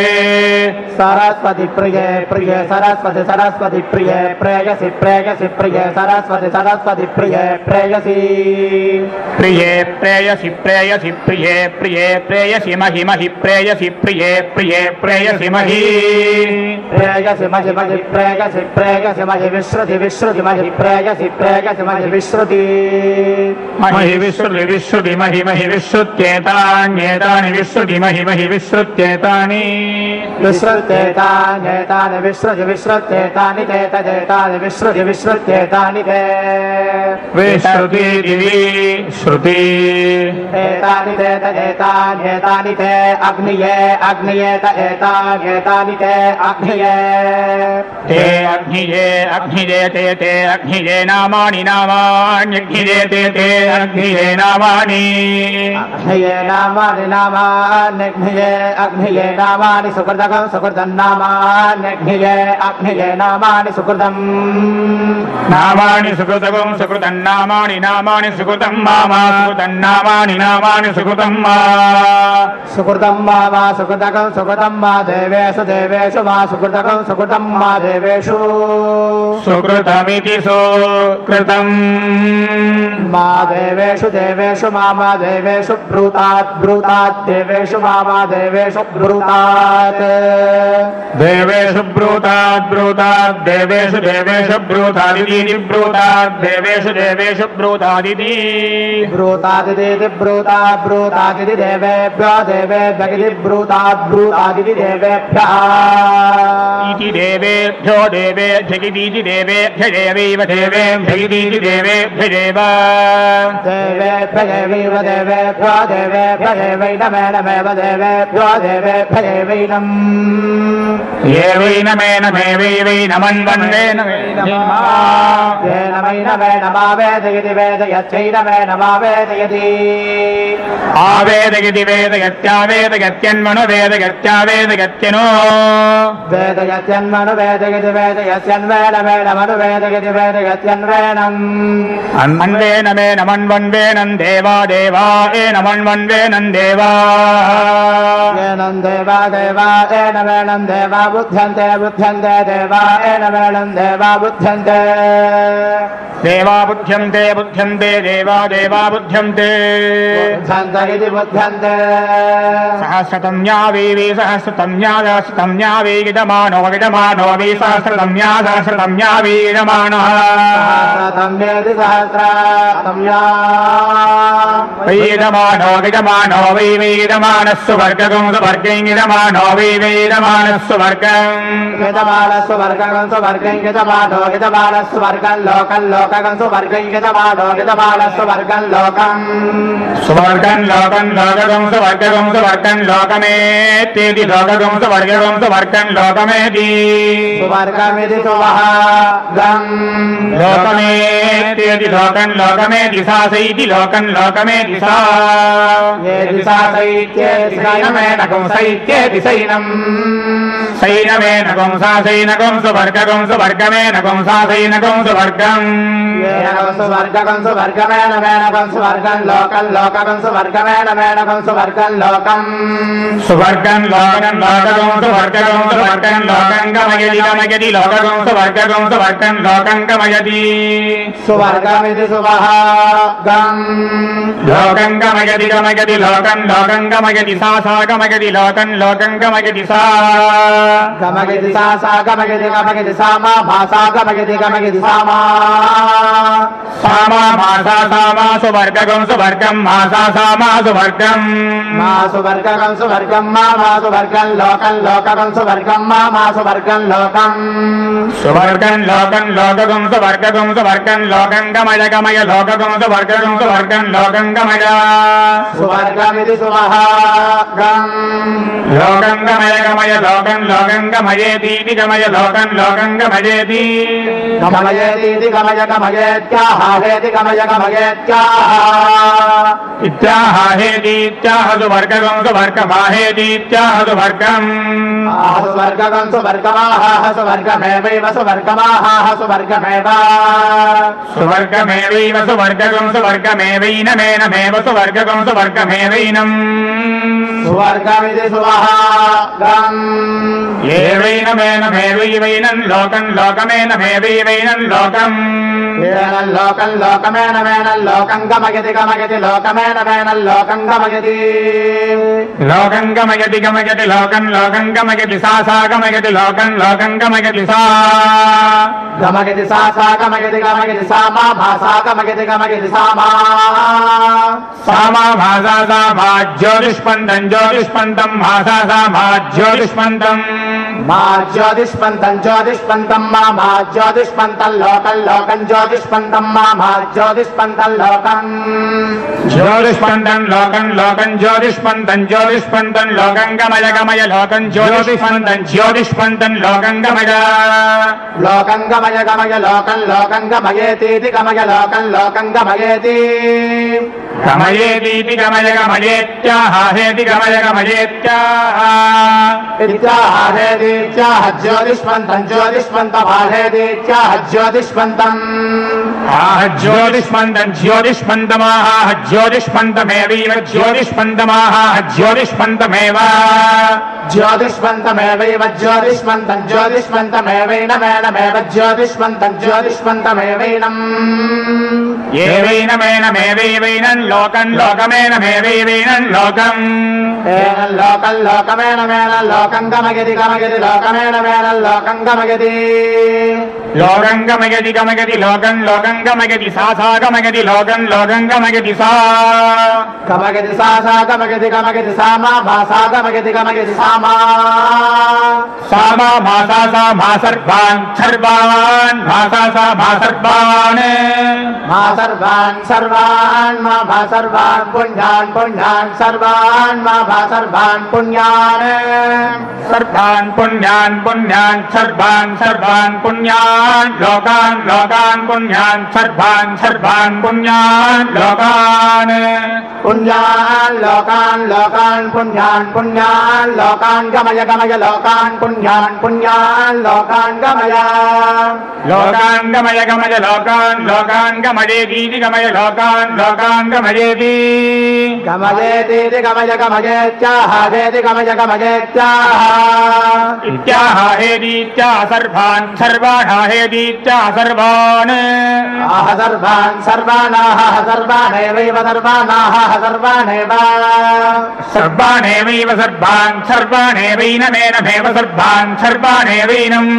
सरस्वती प्रिये प्रिये सरस्वती सरस्वती प्रिये प्रेयसि प्रेयसि प्रिये सरस्वती सरस्वती प्रिये प्रेयसि प्रिये प्रेयसि प्रेयसि प्रिये प्रिये प्रेयसि महि महि प्रेयसि प्रिये प्रिये प्रेयसि महि प्रेयसि महि महि प्रेयसि प्रेयसि महि विश्रुति विश्रुति महि प्रेयसि प्रेयसि महि विश्रुति महि विश्रुति विश्रुति महि महि विश्रुत्येतान्येतानि विश्रुति महि महि विश्रुत्येतानि विश्रुत्येतान्येतानि विश्रुति विश्रुत्येतानि ते तदेतानि विश्रुति विश्रुत्येतानि ते विश्रुति दिवि श्रुति एतानि ते तदेतान्येतानि ते अग्निये अग्निये त एतान्येतानि ते अग्निये ते अग्निये अग्निये ते ते अग्निये नामानि नामान्यग्निये ते ते अग्निये नामानि अग्निये नामानि नामान्यग्निये अग्निये नामानि सुकृतकं सुकृतं नामान्यग्निये अग्निये नामानि सुकृतम् नामानि सुकृतकं सुकृतं नामानि नामानि सुकृतं मामा सुकृतं नामानि नामानि सुकृतं मा सुकृतं मा मा सुकृतकं सुकृतं मा देवेषु देवेषु मा सुकृतकं सुकृतं मा देवेषु सुकृतमिति सुकृतम् मा देवेषु देवेषु मा मा देवेषु ब्रूतात् ब्रूतात् देवेषु मा मा देवेषु ब्रूतात् देवेषु ब्रूतात् ब्रूतात् देवेषु देवेषु ब्रूतादिति ब्रूतात् देवेषु देवेषु ब्रूतादिति ब्रूतादिति ब्रूतात् ब्रूतादिति देवेभ्यो देवेभ्यगिति ब्रूतात् ब्रूतादिति देवेभ्यः इति देवेभ्यो देवेभ्यगिति देवेभ्य देवैव देवेभ्यगिति देवेभ्य देवाभिदेव देवेभ्यदेवैव देवेभ्यो देवेभ्यदेवैनमेनमेव देवेभ्यो देवेभ्यदेवैनम् ये वैनमेनमेवैवैनमन्वन्वेन वेदयति वेदयच्चैनमेनमावेदयति आवेदयति वेदयत्यावेदयत्यन्मनु वेदयत्यावेदयत्यनो वेदयत्यन्मनु वेदयति वेदयस्यन्वेनमेनमनु वेदयति वेदयत्यन्वेनम् अन्वेनमेनमन्वन्वेनं देवा देवा एनमन्वन्वेनं देवा एनं देवा देवा एनमेनं देवा बुध्यन्ते बुध्यन्ते देवा एनमेनं देवा बुध्यन्ते देवा बुध्यन्ते बुध्यन्ते देवा देवा बुध्यन्ते बुध्यन्ते इति बुध्यन्ते सहस्रतम्या वीवी सहस्रतम्या सहस्रतम्या वीगिदमानो विदमानो वी सहस्रतम्या सहस्रतम्या वीगिदमानः सहस्रतम्येति सहस्रतम्या वीगिदमानो विदमानो वै वीगिदमानः सुवर्गं सुवर्गं गिदमानो वै वीगिदमानः सुवर्गं गिदमानः सुवर्गं सुवर्गं गिदमानो गिदमानः सुवर्गं लोकं लोकं सुवर्गं गिदमानो गिदमानः सुवर्गं लोकं सुवर्गं लोकं लोकं सुवर्गं सुवर्गं लोकमेत्येति लोकं सुवर्गं सुवर्गं लोकमेति सुवर्गमिति सुवहागं लोकमेत्येति लोकं लोकमेति सा सैति लोकं लोकमेति सा ये दिशा सैत्येति सैनमेनकं सैत्येति सैनम् सैनमेनकं सा सैनकं सुवर्गं सुवर्गमेनकं सा सैनकं सुवर्गं येनकं सुवर्गं सुवर्गमेनमेनकं सुवर्गं लोकं लोकं सुवर्गमेनमेनकं सुवर्गं लोकं सुवर्गं लोकं लोकं सुवर्गं सुवर्गं लोकं गमयति गमयति लोकं सुवर्गं सुवर्गं लोकं गमयति सुवर्गमिति सुवहागं लोकं गमयति गमयति लोकं लोकं गमयति सा सा गमयति लोकं लोकं गमयति सा गमयति सा सा गमयति गमयति सा मा भासा गमयति गमयति सा मा सामा मासा सामा सुवर्गं सुवर्गं मासा सामा सुवर्गं मा सुवर्गं सुवर्गं मा मा सुवर्गं लोकं लोकं सुवर्गं मा मा सुवर्गं लोकं सुवर्गं लोकं लोकं सुवर्गं सुवर्गं लोकं गमय गमय लोकं सुवर्गं सुवर्गं लोकं गमय सुवर्गमिति सुवहागं लोकं गमय गमय लोकं लोकं गमयेतीति गमय लोकं लोकं गमयेति गमयेतीति गमय गमयेत्याह हेति गमय गमयेत्याह इत्याह हेतीत्याह सुवर्गं सुवर्गमाहेतीत्याह सुवर्गं सुवर्गं सुवर्गमाह सुवर्गमेवैव सुवर्गमाह सुवर्गमेव सुवर्गमेवैव सुवर्गं सुवर्गमेवैनमेनमेव सुवर्गं सुवर्गमेवैनम् सुवर्गमिति सुवहागं एवैनमेनमेवैवैनं लोकं लोकमेनमेवैवैनं लोकम् येनं लोकं लोकमेनमेनं लोकं गमयति गमयति लोकमेनमेनं लोकं गमयति लोकं गमयति गमयति लोकं लोकं गमयति सा सा गमयति लोकं लोकं गमयति सा गमयति सा सा गमयति गमयति सा मा भासा गमयति गमयति सा मा सामा भासा सा मा ज्योतिष्पन्दं ज्योतिष्पन्दं भासा सा मा ज्योतिष्पन्दं मा ज्योतिष्पन्दं ज्योतिष्पन्दं मा मा ज्योतिष्पन्दं लोकं लोकं ज्योतिष्पन्दं मा मा ज्योतिष्पन्दं लोकं ज्योतिष्पन्दं लोकं लोकं ज्योतिष्पन्दं ज्योतिष्पन्दं लोकं गमय गमय लोकं ज्योतिष्पन्दं ज्योतिष्पन्दं लोकं गमय लोकं गमय गमय लोकं लोकं गमयेतीति गमय लोकं लोकं गमयेति गमयेतीति गमय गमयेत्याह हेति गमय गमयेत्याह इत्याह हेतीत्याह ज्योतिष्पन्दं ज्योतिष्पन्दमाहेतीत्याह ज्योतिष्पन्दम् आह ज्योतिष्पन्दं ज्योतिष्पन्दमाह ज्योतिष्पन्दमेवैव ज्योतिष्पन्दमाह ज्योतिष्पन्दमेव ज्योतिष्पन्दमेवैव ज्योतिष्पन्दं ज्योतिष्पन्दमेवैनमेनमेव ज्योतिष्पन्दं ज्योतिष्पन्दमेवैनम् एवैनमेनमेवैवैनं लोकं लोकमेनमेवैवैनं लोकम् एनं लोकं लोकमेनमेनं लोकं गमयति गमयति लोकमेनमेनं लोकं गमयति లోకం గమయతి గమయతి లోకం లోకం గమయతి సా సా గమయతి లోకం లోకం గమయతి సా గమయతి సా సా గమయతి గమయతి సా మా భా సా గమయతి గమయతి సా మా సా మా భా సా సా భా సర్వాన్ సర్వాన్ భా సా సా భా సర్వాన్ మా సర్వాన్ సర్వాన్ మా భా సర్వాన్ పుణ్యాన్ పుణ్యాన్ సర్వాన్ మా భా సర్వాన్ పుణ్యాన్ సర్వాన్ పుణ్యాన్ పుణ్యాన్ సర్వాన్ సర్వాన్ పుణ్యాన్ లోకాన్ లోకాన్ పుణ్యాన్ సర్వాన్ సర్వాన్ పుణ్యాన్ లోకాన్ పుణ్యాన్ లోకాన్ లోకాన్ పుణ్యాన్ పుణ్యాన్ లోకాన్ గమయ గమయ లోకాన్ పుణ్యాన్ పుణ్యాన్ లోకాన్ గమయ లోకాన్ గమయ గమయ లోకాన్ లోకాన్ గమయేతి గమయ లోకాన్ లోకాన్ గమయేతి గమయేతి గమయ గమయేత్యాహేతి గమయ గమయేత్యాహ ఇత్యాహ హేదీత్యా సర్వాన్ సర్వాన్ హేదీత్యా సర్వాన్ ఆహ సర్వాన్ సర్వానాహ సర్వానేవైవ సర్వానాహ సర్వానేవ సర్వానేవైవ సర్వాన్ సర్వానేవైనమేనమేవ సర్వాన్ సర్వానేవైనం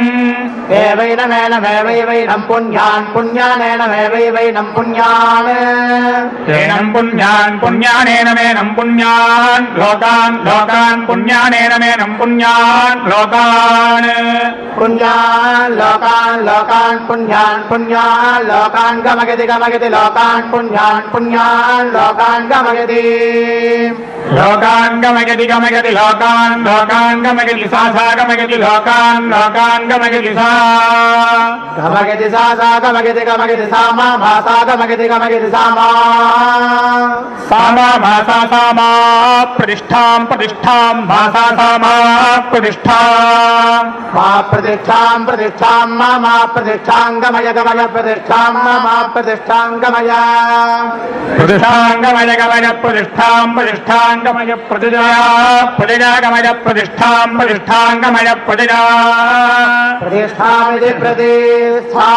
ఏవైనమేనమేవైవైనం పుణ్యాన్ పుణ్యానేనమేవైవైనం పుణ్యాన్ ఏనం పుణ్యాన్ పుణ్యానేనమేనం పుణ్యాన్ లోకాన్ లోకాన్ పుణ్యానేనమేనం పుణ్యాన్ లోకాన్ పుణ్యాన్ లోకాన్ లోకాన్ పుణ్యాన్ పుణ్యాన్ లోకాన్ గమగతి గమగతి లోకాన్ పుణ్యాన్ పుణ్యాన్ లోకాన్ గమగతి లోకాన్ గమగతి గమగతి లోకాన్ లోకాన్ గమగతి సా సా గమగతి లోకాన్ లోకాన్ గమగతి సా గమగతి సా సా గమగతి గమగతి సా మా భా సా గమగతి గమగతి సా మా సా మా భా సా సా మా ప్రతిష్ఠాం ప్రతిష్ఠాం భా సా సా మా ప్రతిష్ఠా మా ప్రతిష్ఠాం ప్రతిష్ఠాం మా మా ప్రతిష్ఠాం గమయ గమయ ప్రతిష్ఠాం మా మా ప్రతిష్ఠాం గమయ ప్రతిష్ఠాం గమయ గమయ ప్రతిష్ఠాం ప్రతిష్ఠాం గమయ ప్రతిజా ప్రతిజా గమయ ప్రతిష్ఠాం ప్రతిష్ఠాం గమయ ప్రతిజా ప్రతిష్ఠామితి ప్రతిష్ఠాం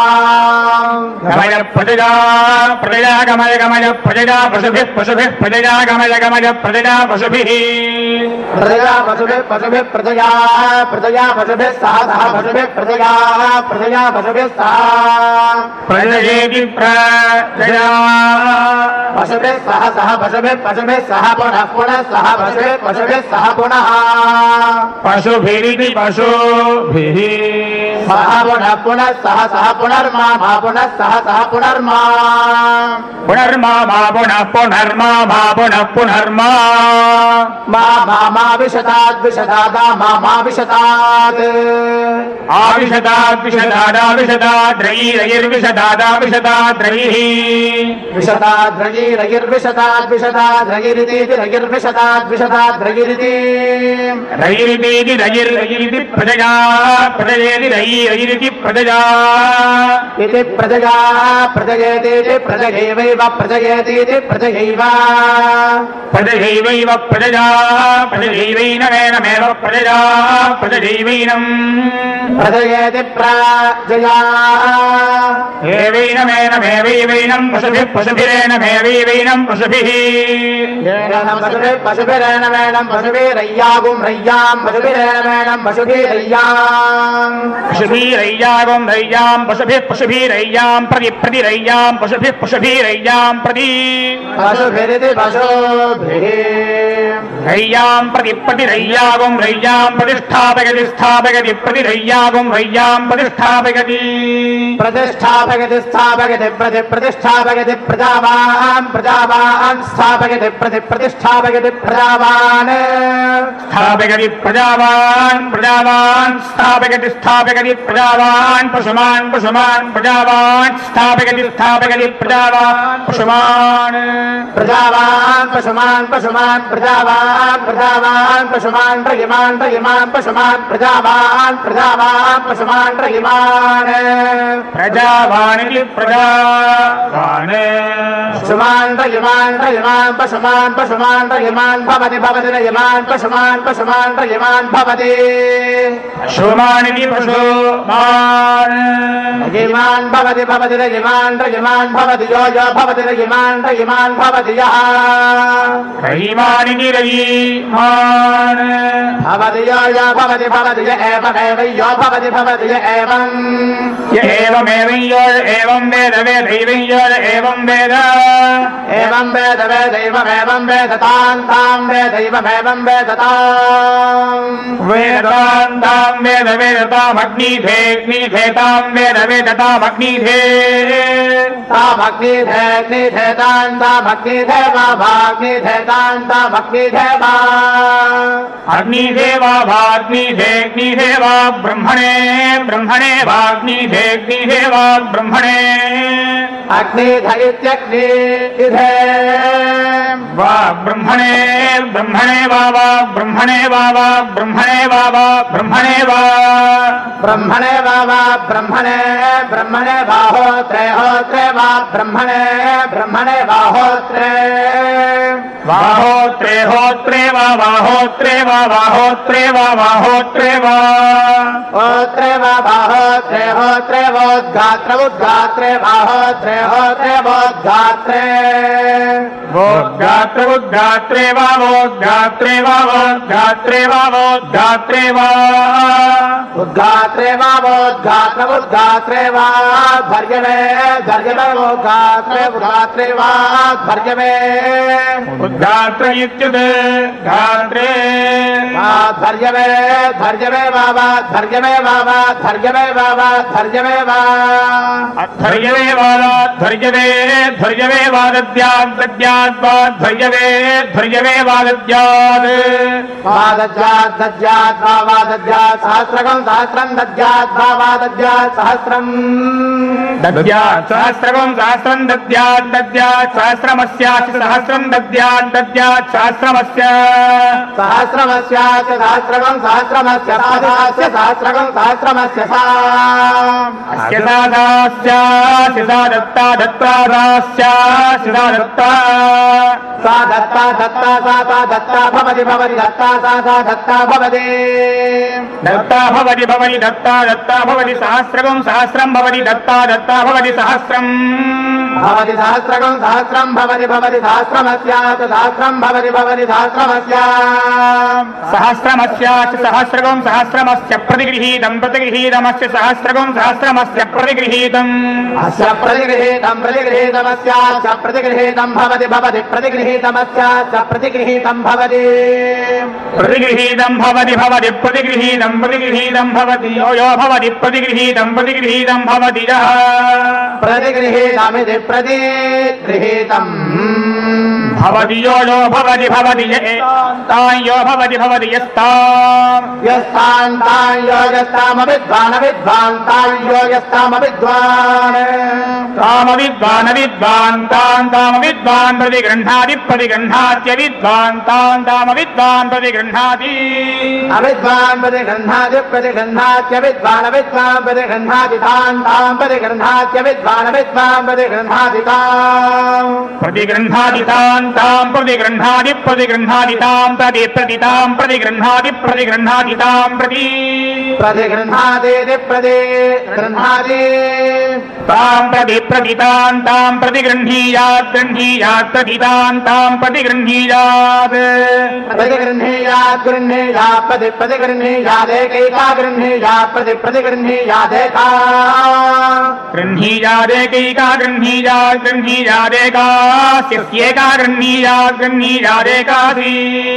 గమయ ప్రతిజా ప్రతిజా గమయ గమయ ప్రతిజా పశుభిః పశుభిః ప్రతిజా గమయ గమయ ప్రతిజా పశుభిః ప్రజయా పశుభిః పశుభిః ప్రజయా ప్రజయా పశుభిః సహ సహ పశుభిః ప్రజయా ప్రజయా పశుభిః సహ ప్రజయేతి ప్రజయా పశుభిः సహ సహ పశుభిः పశుభిः సహ పునః పునః సహ పశుభిः పశుభిः సహ పునః పశుభిరితి పశుభిః సహ పునః పునః సహ సహ పునర్మా మా పునః సహ సహ పునర్మా పునర్మా మా పునః పునర్మా మా పునః పునర్మా మా మా మా విశతాద్ విశతాదా మా మా విశతాద్ ఆవిశతాద్ విశతాదా విశతాద్రయీరయిర్విశతాదా విశతాద్రయీః విశతాద్రయీ రగిర్విశతాద్ విశతాద్ రగిరితి రగిర్విశతాద్ విశతాద్ రగిరితి రయిరితేతి రయిర్రయిరితి ప్రజయా ప్రజయేతి రయీరయిరితి ప్రజయా इति प्रजया प्रजयेतीति प्रजयैवैव प्रजयेतीति प्रजयैव ప్రజయైవైవ ప్రజయా ప్రజయైవైనమేనమేవ ప్రజయా ప్రజయైవైనం प्रजयेति प्रजया ఏవైనమేనమేవైవైనం పశుభిః పశుభిరేణమేవైవైనం పశుభిః ఏనం పశుభిः పశుభిరేణమేనం పశుభిరయ్యాగుం రయ్యాం పశుభిరేణమేనం పశుభిరయ్యాం పశుభిరయ్యాగుం రయ్యాం పశుభిః పశుభిరయ్యాం ప్రతి ప్రతిరయ్యాం పశుభిః పశుభిరయ్యాం ప్రతి పశుభిరితి పశుభిः రయ్యాం ప్రతి ప్రతిరయ్యాగుం రయ్యాం ప్రతిష్ఠాపయతి స్థాపయతి ప్రతిరయ్యాగుం రయ్యాం ప్రతిష్ఠాపయతి प्रतिष्ठापयति स्थापयति प्रति प्रतिष्ठापयति प्रजावान् प्रजावान् स्थापयति प्रति प्रतिष्ठापयति प्रजावान् स्थापयति प्रजावान् प्रजावान् स्थापयति स्थापयति प्रजावान् पशुमान् पशुमान् प्रजावान् स्थापयति स्थापयति प्रजावान् पशुमान् प्रजावान् पशुमान् पशुमान् प्रजावान् प्रजावान् पशुमान् रयिमान् रयिमान् पशुमान् प्रजावान् प्रजावान् पशुमान् रयिमान् प्रजावानिति प्रजावान् पशुमान् रयमान् रयमान् पशुमान् पशुमान् रयमान् भवति भवति रयमान् पशुमान् पशुमान् रयमान् भवति पशुमानिति पशुमान् रयमान् भवति भवति रयमान् रयमान् भवति यो यो भवति रयमान् रयमान् भवति यः रयिमानिति रयिमान् भवति यो यो भवति भवति य एवमेव यो भवति भवति य एवम् य एवमेवं यो एवं वेद वेदैवं यो एवं वेद एवं वेद वेदैवमेवं वेद तां तां वेदैवमेवं वेद ताम् वेदतां वेद वेदतामग्निधेऽग्निधे तां वेद वेदतामग्निधे तामग्निधे अग्निधे तां तामग्निधे वा भाग्निधे तां तामग्निधे वा अग्निधे वा भाग्निधेऽग्निधे वा ब्रह्मणे ब्रह्मणे वाग्निधेऽग्निधे वा ब्रह्मणे अग्निध इत्यग्निधे वा ब्रह्मणे ब्रह्मणे वा वा ब्रह्मणे वा वा ब्रह्मणे वा वा ब्रह्मणे वा ब्रह्मणे वा वा ब्रह्मणे ब्रह्मणे बाहोत्रे होत्रे वा ब्रह्मणे ब्रह्मणे बाहोत्रे वाहोत्रे होत्रे वा वाहोत्रे वा वाहोत्रे वा वाहोत्रे वा होत्रे वा बाहोत्रे होत्रे वोद्गात्रे उद्गात्रे बाहोत्रे होत्रे वोद्गात्रे वोद्गात्रे उद्गात्रे वा वोद्गात्रे वा वोद्गात्रे वा वोद्गात्रे वा उद्गात्रे वा वोद्गात्रे उद्गात्रे वा धर्यवे धर्यवे वोद्गात्रे उद्गात्रे वा धर्यवे उद्गात्र इत्युत् गात्रे धर्यवे धर्यवे वा वा धर्यवे वा वा धर्यवे वा वा धर्यवे वा ध्वर्यवे वादध्वर्यवे ध्वर्यवे वादद्याद् दद्याद् वा ध्वर्यवे ध्वर्यवे वादद्याद् वादद्याद् दद्याद् वा वादद्याद् सहस्रकं सहस्रं दद्याद् वा वादद्याद् सहस्रम् दद्यात् सहस्रकं सहस्रं दद्यात् दद्यात् सहस्रमस्यास्य सहस्रं दद्यात् दद्यात् सहस्रमस्य सहस्रमस्यास्य सहस्रकं सहस्रमस्य साधास्य सहस्रकं सहस्रमस्य सा अस्य साधास्यास्य सा दत्ता दत्ता दास्यास्य सा दत्ता सा दत्ता दत्ता सा सा दत्ता भवति भवति दत्ता सा सा दत्ता भवति दत्ता भवति भवति दत्ता दत्ता भवति सहस्रकं सहस्रं भवति दत्ता दत्ता भवति सहस्रम् भवति सहस्रकं सहस्रं भवति भवति सहस्रमस्यात् सहस्रं भवति भवति सहस्रमस्य सहस्रमस्यास्य सहस्रकं सहस्रमस्य प्रतिगृहीतं प्रतिगृहीतमस्य सहस्रकं सहस्रमस्य प्रतिगृहीतम् अस्य प्रतिगृहीतं प्रतिगृहीतमस्यास्य प्रतिगृहीतं भवति भवति प्रतिगृहीतमस्यास्य प्रतिगृहीतं भवति प्रतिगृहीतं भवति भवति प्रतिगृहीतं प्रतिगृहीतं भवति यो यो भवति प्रतिगृहीतं प्रतिगृहीतं भवति यः प्रतिगृहीतमिति प्रतिगृहीतम् भवति यो यो भवति भवति तां यो भवति भवति यस्ताम् यस्तान् तां यो यस्तामविद्वान् अविद्वान् तां यो यस्तामविद्वान् तामविद्वान् अविद्वान् तां तामविद्वान् प्रतिगृह्णाति प्रतिगृह्णात्यविद्वान् तां तामविद्वान् प्रतिगृह्णाति अविद्वान् प्रतिगृह्णाति प्रतिगृह्णात्यविद्वान् अविद्वान् प्रतिगृह्णाति तां तां प्रतिगृह्णात्यविद्वान् अविद्वान् प्रतिगृह्णाति तां प्रतिगृह्णाति तां तां प्रतिगृह्णाति प्रतिगृह्णाति तां प्रति प्रतितां प्रतिगृह्णाति प्रतिगृह्णाति तां प्रति प्रतिगृह्णाति प्रतिगृह्णाति तां प्रति प्रतितां तां प्रतिगृह्णीयात् गृह्णीयात् प्रतितां तां प्रतिगृह्णीयात् प्रतिगृह्णीयात् गृह्णीयात् प्रति प्रतिगृह्णीयादेकैका गृह्णीयात् प्रति प्रतिगृह्णीयादेका गृह्णीयादेकैका गृह्णीयात् गृह्णीयादेका स्येका गृह्णीयात् गृह्णीयादेकाधि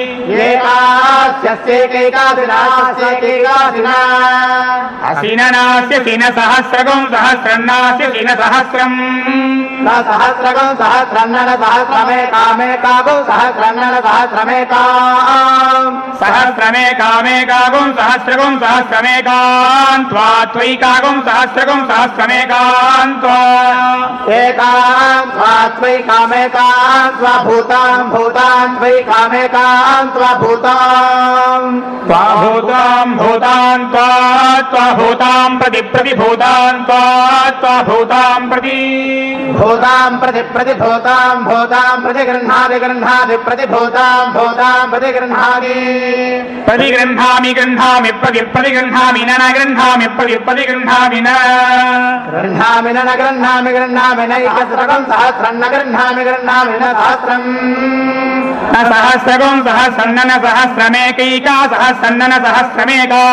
एकास्यैकैकादिनास्यैकैकादिना असिननास्य सिन सहस्रकं सहस्रन्नास्य सिन सहस्रम् न सहस्रकं सहस्रन्न सहस्रमेकामेकागुं सहस्रन्न सहस्रमेकाम् सहस्रमेकामेकागुं सहस्रकं सहस्रमेकान् त्वा त्वैकागुं सहस्रकं सहस्रमेकान् त्वा एकान् त्वा त्वैकामेकान् त्वा भूतां भूतां त्वैकामेकान् त्वा भूतां त्वा भूतां भूतां त्वा त्वा भूतां प्रति प्रतिभूतां त्वा त्वा भूतां प्रति भूतां प्रति प्रतिभूतां भूतां प्रतिगृह्णाति गृह्णाति प्रतिभूतां भूतां प्रतिगृह्णाति प्रतिगृह्णामि गृह्णामि प्रति प्रतिगृह्णामि न न गृह्णामि प्रति प्रतिगृह्णामि न गृह्णामि न न गृह्णामि गृह्णामि नैकसहस्रकं सहस्रं न गृह्णामि गृह्णामि न सहस्रम् न सहस्रकं सहस्रं न सहस्रमेकैका सहस्रं न सहस्रमेका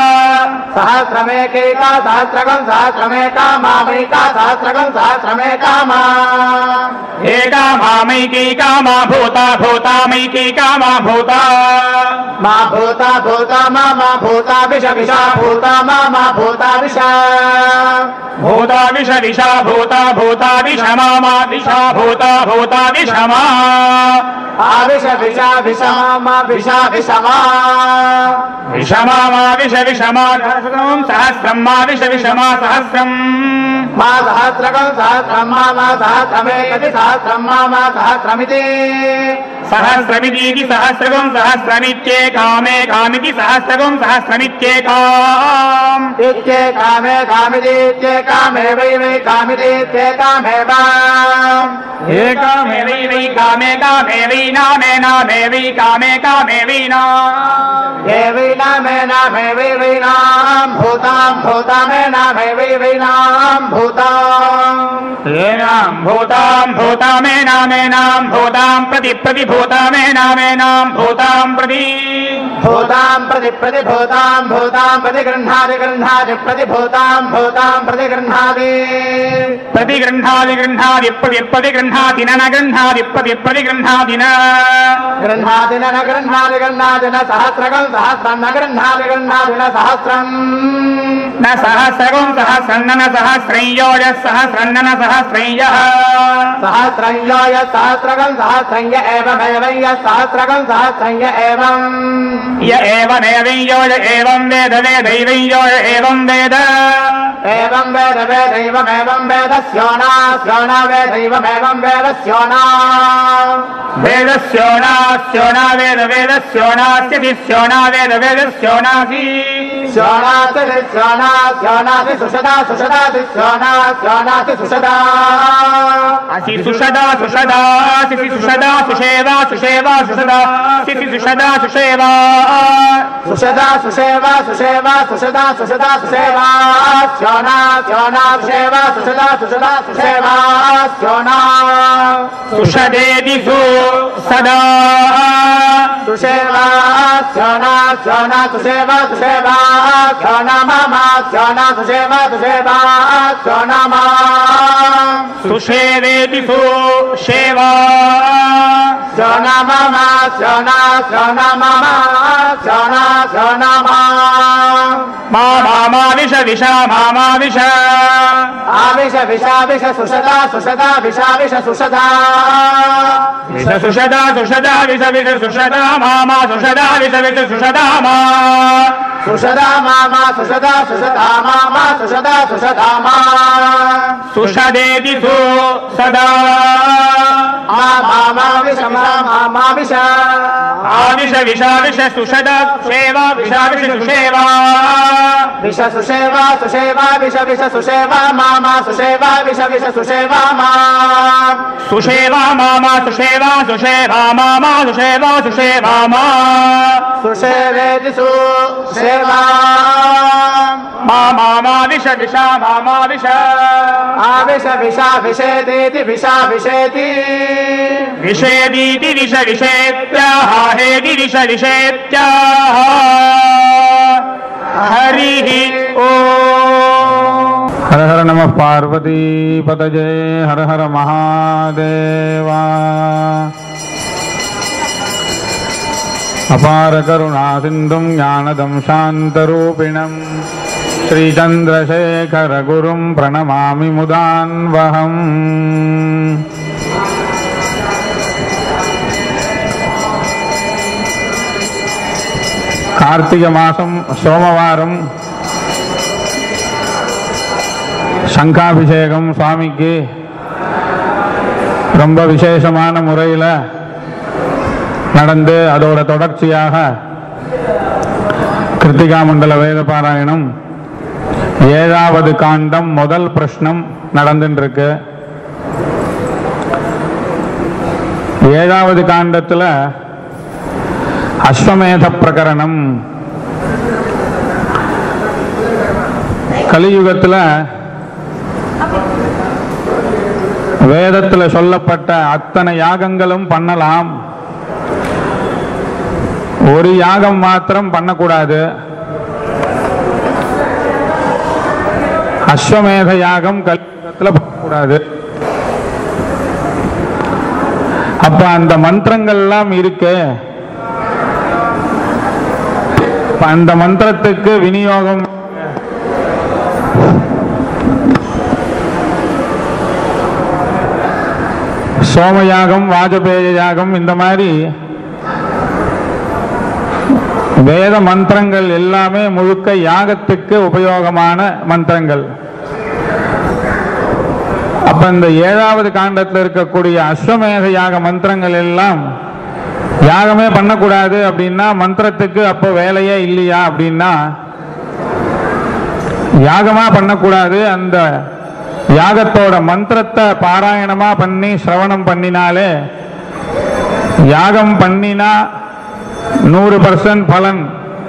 सहस्रमेकैका सहस्रकं सहस्रमेका मामैका सहस्रकं सहस्रमेका मा एका मामैकैका मा भूता भूतामैकैका मा भूता मा भूता भूता मा मा भूता विष विषा भूता मा मा भूता विषा भूता विष विषा भूता भूता विषमा मा विषा भूता भूता विषमा आविष विषा विषमा मा विषा विषमा विषमा मा विष विषमा सहस्रं सहस्रं मा विष विषमा सहस्रम् मा सहस्रकं सहस्रं मा मा सहस्रमेकति सहस्रं मा मा सहस्रमिति सहस्रमितीति सहस्रकं सहस्रमित्येकामेकामिति सहस्रकं सहस्रमित्येकाम् इत्येकामे कामिति इत्येकामे वै वै कामिति इत्येकामेव एकामे वै वै कामे कामे वै नामे नामे वै कामे कामे वै नाम ये वै नामे नामे वै वै नाम भूतां भूतामे नामे वै वै नाम भूतां ये नाम भूतां भूतामे नामे नाम भूतां प्रति प्रति भूतामे नामे नाम भूतां प्रति भूतां प्रति प्रति भूतां भूतां प्रति गृह्णाति गृह्णाति प्रति भूतां भूतां प्रति गृह्णाति प्रति गृह्णाति गृह्णाति प्रति प्रति गृह्णाति न न गृह्णाति प्रति प्रति गृह्णाति न गृह्णाति न न गृह्णाति गृह्णाति न सहस्रकं सहस्रं न गृह्णाति गृह्णाति न सहस्रम् न सहस्रकं सहस्रं न सहस्रं योजः सहस्रं न सहस्रं यः सहस्रं योज सहस्रकं सहस्रं य एवमेव यः सहस्रकं सहस्रं य एवम् य एवमेवं योज एवं वेद वेदैवं योज एवं वेद एवं वेद वेदैवमेवं वेद स्योना स्योना वेदैवमेवं वेद स्योना वेदस्योना स्योना वेद वेदस्योनास्यति स्योना वेद वेदस्योनासि स्योनाति स्योना स्योनाति सुषदा सुषदाति स्योना स्योनाति सुषदा असि सुषदा सुषदासि सुषदा सुषेवा सुषेवा सुषदा सिति सुषदा सुषेवा सुषदा सुषेवा सुषेवा सुषदा सुषदा सुषेवा स्योना स्योना सुषेवा सुषदा सुषदा सुषेवा स्योना सुषदेति सु सदा सुषेवा स्योना स्योना सुषेवा सुषेवा स्योना मामा स्योना सुषेवा सुषेवा स्योना मा सुषेवेति सु शेवा स्योना मामा स्योना स्योना मामा स्योना स्योना मा मा मामा विष विषा मामा विष आविष विषा विष सुषदा सुषदा विषा विष सुषदा विष सुषदा सुषदा विष विष सुषदा मामा सुषदा विष विष सुषदा मा सुषदा मामा सुषदा सुषदा मामा सुषदा सुषदा मा सुषदेति सु सदा मा मामा विष मा मामा विष आविष विषा विष सुषदा सुषेवा विषा विष सुषेवा विष सुषेवा सुषेवा विष विष सुषेवा मामा सुषेवा विष विष सुषेवा मा सुषेवा मामा सुषेवा सुषेवा मामा सुषेवा सुषेवा मा सुषेवेति सु सेवा मा मामा विष विषा मामा विष आविष विषा विषेदेति विषा विषेति विषेदीति विष विषेत्याह हेति विष विषेत्याह हरिः ओम्। हर हर नमः पार्वती पतये हर हर महादेवा। अपार करुणा सिंधुं ज्ञानदं शान्तरूपिणं श्रीचन्द्रशेखर गुरुं प्रणमामि मुदान्वहम्। కార్తీక మాసం సోమవారం சங்காபிஷேகம் சுவாமிக்கு ரொம்ப விசேஷமான முறையில் நடந்து அதோட தொடர்ச்சியாக கிருத்திகா மண்டல வேத பாராயணம் ஏழாவது காண்டம் முதல் பிரஷ்னம் நடந்துட்டு இருக்கு. ஏழாவது காண்டத்தில் அஸ்வமேத பிரகரணம். கலியுகத்தில் வேதத்தில் சொல்லப்பட்ட அத்தனை யாகங்களும் பண்ணலாம், ஒரு யாகம் மாத்திரம் பண்ணக்கூடாது. அஸ்வமேத யாகம் கலியுகத்தில் பண்ணக்கூடாது. அப்ப அந்த மந்திரங்கள்லாம் இருக்கு. அந்த மந்திரத்துக்கு விநியோகம் சோமயாகம், வாஜபேய யாகம், இந்த மாதிரி வேத மந்திரங்கள் எல்லாமே முழுக்க யாகத்துக்கு உபயோகமான மந்திரங்கள். அப்ப இந்த ஏழாவது காண்டத்தில் இருக்கக்கூடிய அஸ்வமேத யாக மந்திரங்கள் எல்லாம் யாகமே பண்ணக்கூடாது அப்படின்னா மந்திரத்துக்கு அப்போ வேலையே இல்லையா அப்படின்னா யாகமா பண்ணக்கூடாது. அந்த யாகத்தோட மந்திரத்தை பாராயணமா பண்ணி சிரவணம் பண்ணினாலே யாகம் பண்ணினா நூறு பர்சன்ட் பலன்.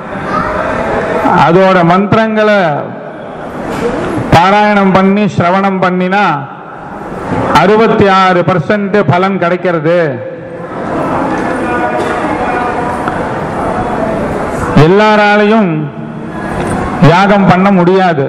அதோட மந்திரங்களை பாராயணம் பண்ணி சிரவணம் பண்ணினா அறுபத்தி ஆறு பர்சன்ட் பலன் கிடைக்கிறது. எல்லாராலையும் யாகம் பண்ண முடியாது.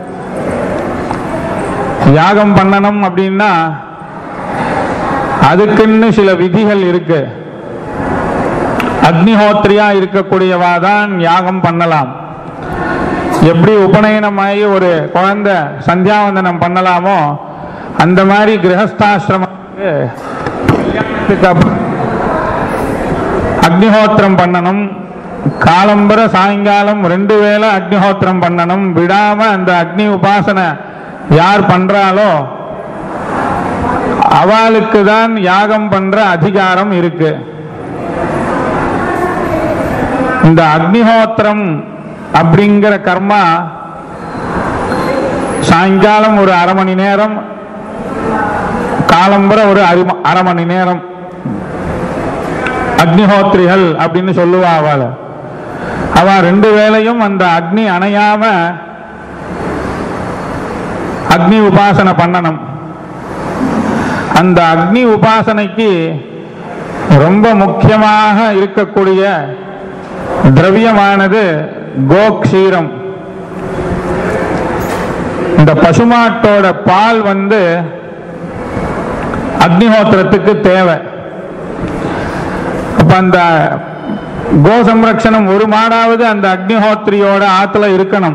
யாகம் பண்ணணும் அப்படின்னா அதுக்குன்னு சில விதிகள் இருக்கு. அக்னிஹோத்ரியா இருக்கக்கூடியவாதான் யாகம் பண்ணலாம். எப்படி உபநயனமாகி ஒரு குழந்தை சந்தியாவந்தனம் பண்ணலாமோ அந்த மாதிரி கிரகஸ்தாசிரமத்துக்கு அக்னிஹோத்திரம் பண்ணணும். காலம்பர சாயங்காலம் ரெண்டு வேளை அக்னிஹோத்திரம் பண்ணணும். விடாம அந்த அக்னி உபாசனை யார் பண்றாலோ அவளுக்கு தான் யாகம் பண்ற அதிகாரம் இருக்கு. இந்த அக்னிஹோத்திரம் அப்படிங்கிற கர்மா சாயங்காலம் ஒரு அரை மணி நேரம், காலம்பர ஒரு அரை மணி நேரம் அக்னிஹோத்ரிகள் அப்படின்னு சொல்லுவா. அவள் அவ ரெண்டு வேளையும் அந்த அக்னி அணையாம அக்னி உபாசனை பண்ணணும். அந்த அக்னி உபாசனைக்கு ரொம்ப முக்கியமாக இருக்கக்கூடிய திரவியமானது கோக்ஷீரம். இந்த பசுமாட்டோட பால் வந்து அக்னிஹோத்திரத்துக்கு தேவை. அப்ப அந்த கோ சம்ரக்ஷணம் ஒரு மாடாவது அந்த அக்னிஹோத்ரியோட ஆத்துல இருக்கணும்.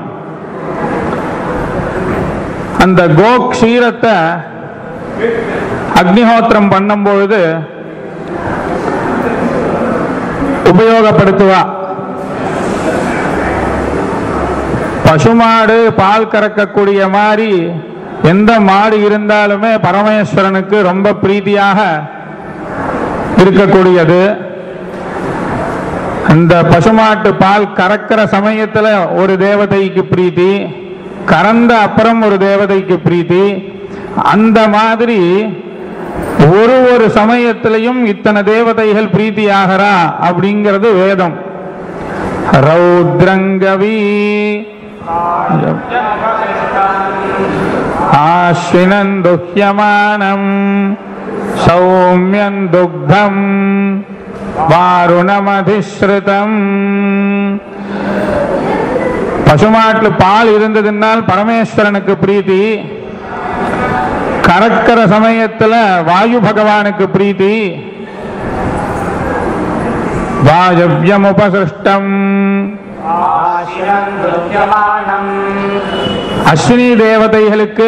அந்த கோக்ஷீரத்தை அக்னிஹோத்திரம் பண்ணும் பொழுது உபயோகப்படுத்துவா. பசுமாடு பால் கறக்கக்கூடிய மாதிரி எந்த மாடு இருந்தாலுமே பரமேஸ்வரனுக்கு ரொம்ப பிரீதியாக இருக்கக்கூடியது. அந்த பசுமாட்டு பால் கறக்கிற சமயத்துல ஒரு தேவதைக்கு பிரீத்தி, கறந்த அப்புறம் ஒரு தேவதைக்கு பிரீத்தி. அந்த மாதிரி ஒரு ஒரு சமயத்திலையும் இத்தனை தேவதைகள் பிரீத்தி ஆகிறா அப்படிங்கிறது வேதம். ரௌத்ரங்கவி ஆஸ்வினன் துஹ்யமானம் சௌமியன் துக்தம் வாருணமதிஸ்ருதம். பசுமாட்டுல பால் இருந்ததுனால் பரமேஸ்வரனுக்கு பிரீத்தி. கறக்கிற சமயத்துல வாயு பகவானுக்கு பிரீத்தி. வாயவ்யம் உபசிருஷ்டம் அஸ்வினி தேவதைகளுக்கு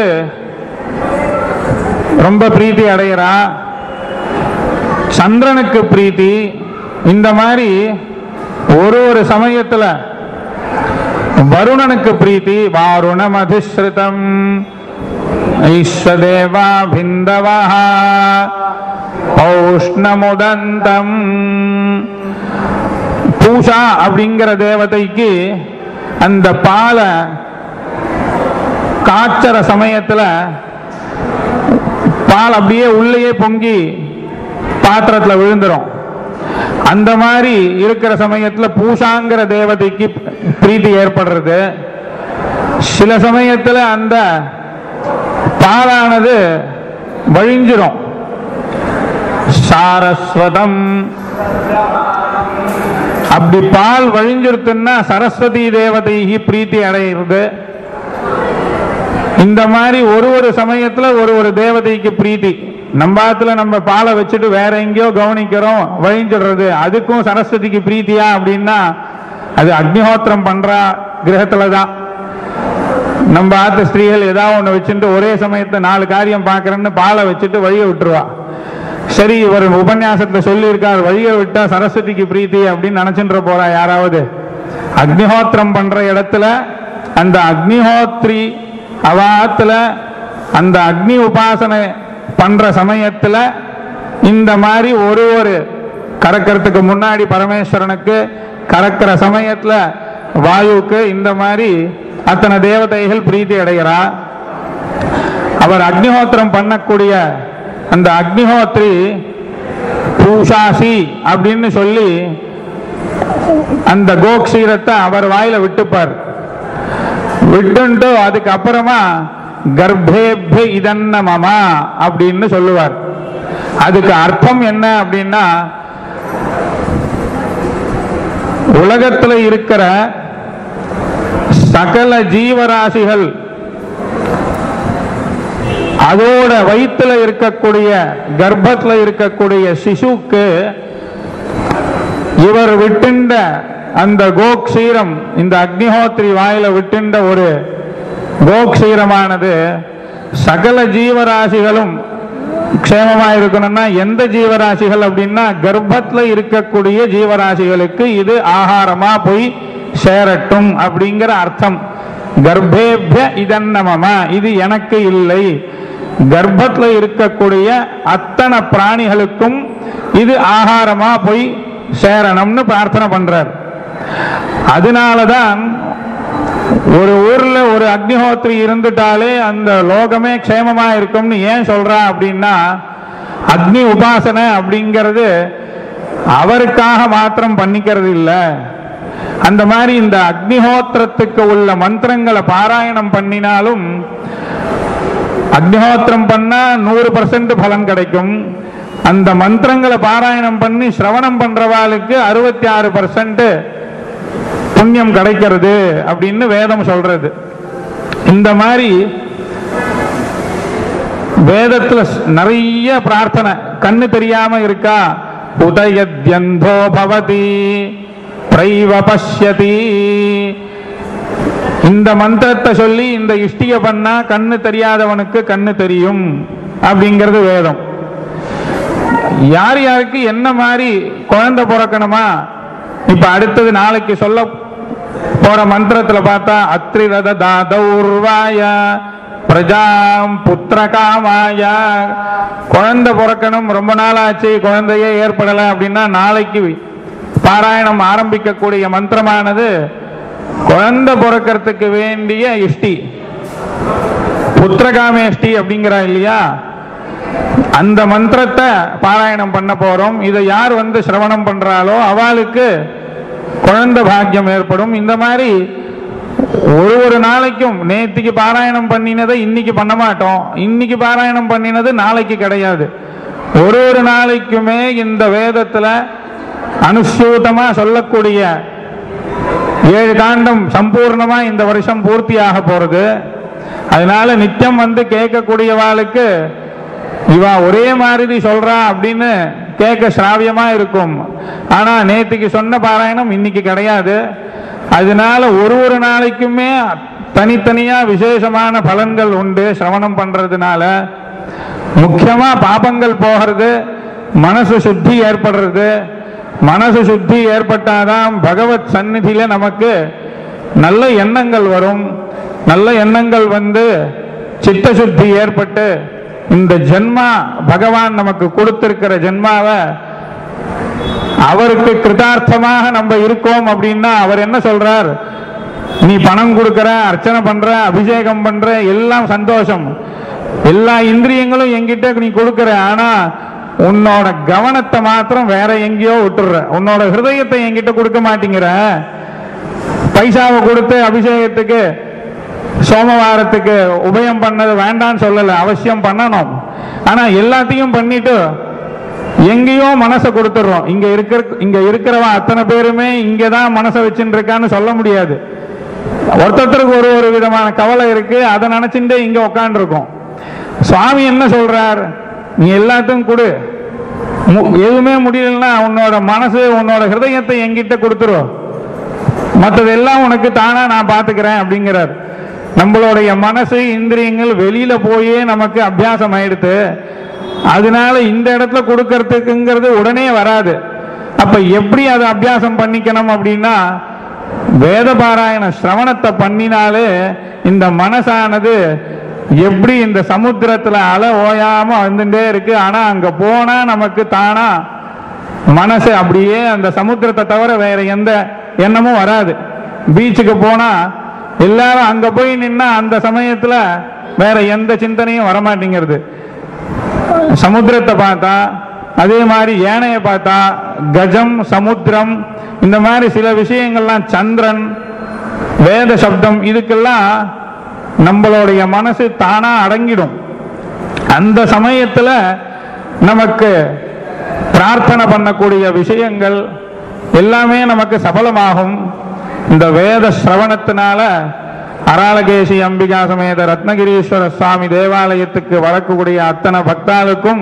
ரொம்ப பிரீத்தி அடைகிறா. சந்திரனுக்கு பிரீத்தி. இந்த மாதிரி ஒரு ஒரு சமயத்துல வருணனுக்கு பிரீத்தி. வாருணம் அதிஸ்ருதம் ஈஸ்வதேவா பிந்தவா பௌஷ்ணமுதந்தம். பூஷா அப்படிங்கிற தேவதைக்கு அந்த பாலை காய்ச்சற சமயத்துல பால் அப்படியே உள்ளேயே பொங்கி பாத்திரத்துல விழுந்துரும். அந்த மாதிரி இருக்கிற சமயத்துல பூஷாங்கிற தேவதைக்கு பிரீத்தி ஏற்படுறது. சில சமயத்துல அந்த பாலானது வழிஞ்சிரும். சாரஸ்வதம், அப்படி பால் வழிஞ்சிருத்துன்னா சரஸ்வதி தேவதைக்கு பிரீத்தி அடைகிறது. இந்த மாதிரி ஒரு ஒரு சமயத்துல ஒரு ஒரு தேவதைக்கு பிரீத்தி. நம்பாத்துல நம்ம பாலை வச்சுட்டு வேற எங்கேயோ கவனிக்கிறோம், வழிஞ்சிடுறது. அதுக்கும் சரஸ்வதிக்கு பிரீத்தியா அப்படின்னா அது அக்னிஹோத்திரம் பண்ற கிரகத்துல தான். நம்ம ஆத்து ஸ்திரீகள் ஏதாவது ஒண்ணு வச்சுட்டு ஒரே சமயத்தை நாலு காரியம் பார்க்கறேன்னு பாலை வச்சுட்டு வழிய விட்டுருவா. சரி, இவர் உபன்யாசத்துல சொல்லி இருக்கார் வழிய விட்டா சரஸ்வதிக்கு பிரீத்தி அப்படின்னு நினைச்சுட்டு போறா யாராவது. அக்னிஹோத்திரம் பண்ற இடத்துல அந்த அக்னிஹோத்ரி அவாத்துல அந்த அக்னி உபாசனை பண்ற சமயத்துல இந்த மாதிரி ஒரு ஒரு கறக்கிறதுக்கு முன்னாடி பரமேஸ்வரனுக்கு, கறக்கிற சமயத்துல வாயுக்கு, இந்த மாதிரி அத்தனை தேவதைகள் பிரீத்தி அடைகிறா. அவர் அக்னிஹோத்திரம் பண்ணக்கூடிய அந்த அக்னிஹோத்ரி பூஷாசி அப்படின்னு சொல்லி அந்த கோக்ஷீரத்தை அவர் வாயில விட்டுப்பார். விட்டுன்ட்டு அதுக்கு அப்புறமா கர்ப்பேப்ய இதன்ன மமா அப்படின்னு சொல்லுவார். அதுக்கு அர்த்தம் என்ன அப்படின்னா, உலகத்துல இருக்கிற சகல ஜீவராசிகள் அதோட வயிற்றுல இருக்கக்கூடிய கர்ப்பத்துல இருக்கக்கூடிய சிசுக்கு இவர் விட்டுண்ட அந்த கோக்ஷீரம், இந்த அக்னிஹோத்ரி வாயில விட்டுண்ட ஒரு கோக்ஷீரமானது சகல ஜீவராசிகளும் க்ஷேமமா இருக்கணும்னா எந்த ஜீவராசிகள் அப்படின்னா கர்ப்பத்துல இருக்கக்கூடிய ஜீவராசிகளுக்கு இது ஆகாரமா போய் சேரட்டும் அப்படிங்கிற அர்த்தம். கர்ப்பேப்ய இதன்னமமா, இது எனக்கு இல்லை, கர்ப்பத்துல இருக்கக்கூடிய அத்தனை பிராணிகளுக்கும் இது ஆகாரமா போய் சேரணும்னு பிரார்த்தனை பண்றார். அதனாலதான் ஒரு ஊர்ல ஒரு அக்னிஹோத்ரி இருந்துட்டாலே அந்த லோகமே க்ஷேமமா இருக்கும்னு ஏன் சொல்றா அப்படின்னா, அக்னி உபாசனை அப்படிங்கிறது அவருக்காக மாத்திரம் பண்ணிக்கிறது இல்லை. அந்த மாதிரி இந்த அக்னிஹோத்திரத்துக்கு உள்ள மந்திரங்களை பாராயணம் பண்ணினாலும் அக்னிஹோத்திரம் பண்ணா நூறு பர்சன்ட் பலன் கிடைக்கும். அந்த மந்திரங்களை பாராயணம் பண்ணி சிரவணம் பண்றவாளுக்கு அறுபத்தி ஆறு பர்சன்ட் புண்ணியம் கிடைக்கிறது அப்படின்னு வேதம் சொல்றது. இந்த மாதிரி வேதத்துல நிறைய பிரார்த்தனை. கண்ணு தெரியாம இருக்கா, உதயத்யந்தோ பவதி பிரைவ பஷ்யதி, இந்த மந்திரத்தை சொல்லி இந்த இஷ்டிய பண்ணா கண்ணு தெரியாதவனுக்கு கண்ணு தெரியும் அப்படிங்கிறது வேதம். யார் யாருக்கு என்ன மாதிரி குழந்தை பிறக்கணுமா, இப்ப அடுத்தது நாளைக்கு சொல்ல போற மந்திரத்துல பார்த்தா அத்ரிரத தாதௌர்வாய பிரஜாம் புத்திரகாமாய, குழந்தை பிறக்கணும், ரொம்ப நாள் ஆச்சு குழந்தையே ஏற்படலை அப்படின்னா நாளைக்கு பாராயணம் ஆரம்பிக்கக்கூடிய மந்திரமானது குழந்தை பிறக்கிறதுக்கு வேண்டிய இஷ்டி, புத்திரகாமேஷ்டி அப்படிங்கிறா இல்லையா, அந்த மந்திரத்தை பாராயணம் பண்ண போறோம். இதை யார் வந்து சிரவணம் பண்றாளோ அவளுக்கு குழந்தை பாக்கியம் ஏற்படும். இந்த மாதிரி ஒரு ஒரு நாளைக்கும் நேற்றுக்கு பாராயணம் பண்ணினதை இன்னைக்கு பண்ண மாட்டோம், இன்னைக்கு பாராயணம் பண்ணினது நாளைக்கு கிடையாது. ஒரு ஒரு நாளைக்குமே இந்த வேதத்துல அனுசூதமா சொல்லக்கூடிய ஏழு காண்டம் சம்பூர்ணமா இந்த வருஷம் பூர்த்தியாக போறது. அதனால நித்தியம் வந்து கேட்கக்கூடியவாளுக்கு இவா ஒரே மாதிரி சொல்றா அப்படின்னு கேட்க சிராவியமா இருக்கும். ஆனா நேற்றுக்கு சொன்ன பாராயணம் இன்னைக்கு கிடையாது. அதனால ஒரு ஒரு நாளைக்குமே தனித்தனியா விசேஷமான பலன்கள் உண்டு சிரவணம் பண்றதுனால. முக்கியமா பாபங்கள் போகிறது, மனசு சுத்தி ஏற்படுறது. மனசு சுத்தி ஏற்பட்டாதான் பகவத் சந்நிதியில நமக்கு நல்ல எண்ணங்கள் வரும். நல்ல எண்ணங்கள் வந்து சித்த சுத்தி ஏற்பட்டு இந்த ஜென்மா பகவான் நமக்கு கொடுத்திருக்கிற ஜென்மாவை அவருக்கு கிருதார்த்தமாக நம்ம இருக்கோம் அப்படின்னா அவர் என்ன சொல்றார், நீ பணம் கொடுக்கிற, அர்ச்சனை பண்ற, அபிஷேகம் பண்ற, எல்லாம் சந்தோஷம், எல்லா இந்திரியங்களும் என்கிட்ட நீ கொடுக்கிற, ஆனா உன்னோட கவனத்தை மாத்திரம் வேற எங்கேயோ விட்டுடுற, உன்னோட ஹிருதயத்தை என்கிட்ட கொடுக்க மாட்டேங்கிற. பைசாவை கொடுத்து அபிஷேகத்துக்கு சோமவாரத்துக்கு உபயம் பண்ணது வேண்டான்னு சொல்லல, அவசியம் பண்ணணும். ஆனா எல்லாத்தையும் பண்ணிட்டு எங்கேயோ மனசை கொடுத்துடுறோம். இங்க இருக்கிற இங்க இருக்கிறவன் அத்தனை பேருமே இங்கதான் மனசை வச்சுட்டு இருக்கான்னு சொல்ல முடியாது. ஒருத்தருக்கு ஒரு ஒரு விதமான கவலை இருக்கு, அதை நினைச்சுட்டே இங்க உட்காந்து இருக்கோம். சுவாமி என்ன சொல்றார், நீ எல்லாத்தையும் கொடு, எதுவுமே முடியலன்னா உன்னோட மனசு உன்னோட ஹிருதயத்தை என்கிட்ட கொடுத்துரும், மற்றதெல்லாம் உனக்கு தானா நான் பாத்துக்கிறேன் அப்படிங்கிறார். நம்மளுடைய மனசு இந்திரியங்கள் வெளியில போயே நமக்கு அபியாசம் ஆயிடுத்து. அதனால இந்த இடத்துல கொடுக்கறதுக்குங்கிறது உடனே வராது. அப்ப எப்படி அதை அபியாசம் பண்ணிக்கணும் அப்படின்னா, வேத பாராயண சிரவணத்தை பண்ணினாலே இந்த மனசானது எப்படி இந்த சமுத்திரத்துல அலை ஓயாம வந்துட்டே இருக்கு. ஆனா அங்க போனா நமக்கு தானா மனசு அப்படியே அந்த சமுத்திரத்தை தவிர வேற எந்த எண்ணமும் வராது. பீச்சுக்கு போனா எல்லாரும் அங்க போய் நின்னா அந்த சமயத்துல வேற எந்த சிந்தனையும் வரமாட்டேங்கிறது. சமுத்திரத்தை பார்த்தா, அதே மாதிரி யானையை பார்த்தா, கஜம், சமுத்திரம், இந்த மாதிரி சில விஷயங்கள்லாம், சந்திரன், வேத சப்தம், இதுக்கெல்லாம் நம்மளுடைய மனசு தானா அடங்கிடும். அந்த சமயத்துல நமக்கு பிரார்த்தனை பண்ணக்கூடிய விஷயங்கள் எல்லாமே நமக்கு சபலமாகும். இந்த வேத சிரவணத்தினால அராளகேசி அம்பிகா சமேத ரத்னகிரீஸ்வர சுவாமி தேவாலயத்துக்கு வரக்கூடிய அத்தனை பக்தாளுக்கும்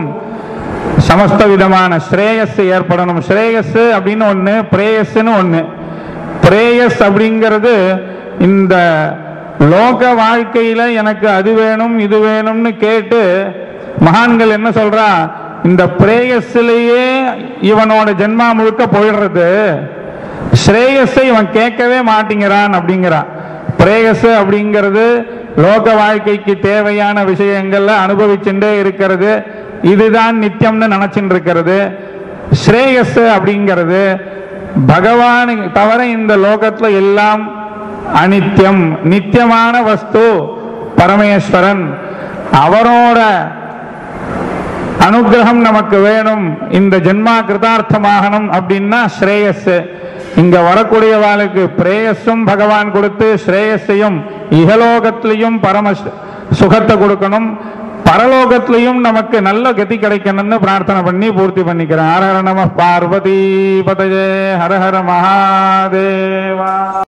சமஸ்த விதமான ஸ்ரேயஸ் ஏற்படணும். ஸ்ரேயஸ் அப்படின்னு ஒண்ணு, பிரேயஸ்ன்னு ஒண்ணு. பிரேயஸ் அப்படிங்கிறது இந்த லோக வாழ்க்கையில எனக்கு அது வேணும் இது வேணும்னு கேட்டு மகான்கள் என்ன சொல்றா, இந்த பிரேயஸ்லயே இவனோட ஜென்மா முழுக்க போயிடுறது, ஸ்ரேயஸை இவன் கேட்கவே மாட்டேங்கிறான் அப்படிங்கிறான். பிரேயஸ் அப்படிங்கிறது லோக வாழ்க்கைக்கு தேவையான விஷயங்கள்ல அனுபவிச்சுட்டே இருக்கிறது, இதுதான் நித்தியம்னு நினைச்சுட்டு இருக்கிறது. ஸ்ரேயஸ் அப்படிங்கிறது பகவான் தவிர இந்த லோகத்துல எல்லாம் அனித்தியம், நித்தியமான வஸ்து பரமேஸ்வரன், அவரோட அனுகிரகம் நமக்கு வேணும், இந்த ஜென்மா கிருதார்த்தமாகணும் அப்படின்னா ஸ்ரேயஸ். இங்க வரக்கூடியவாளுக்கு பிரேயஸும் பகவான் கொடுத்து ஸ்ரேயஸையும் இகலோகத்திலையும் பரம சுகத்தை கொடுக்கணும், பரலோகத்திலையும் நமக்கு நல்ல கதி கிடைக்கணும்னு பிரார்த்தனை பண்ணி பூர்த்தி பண்ணிக்கிறேன். ஹர ஹர நம பார்வதி பதஜே, ஹர ஹர மகாதேவா.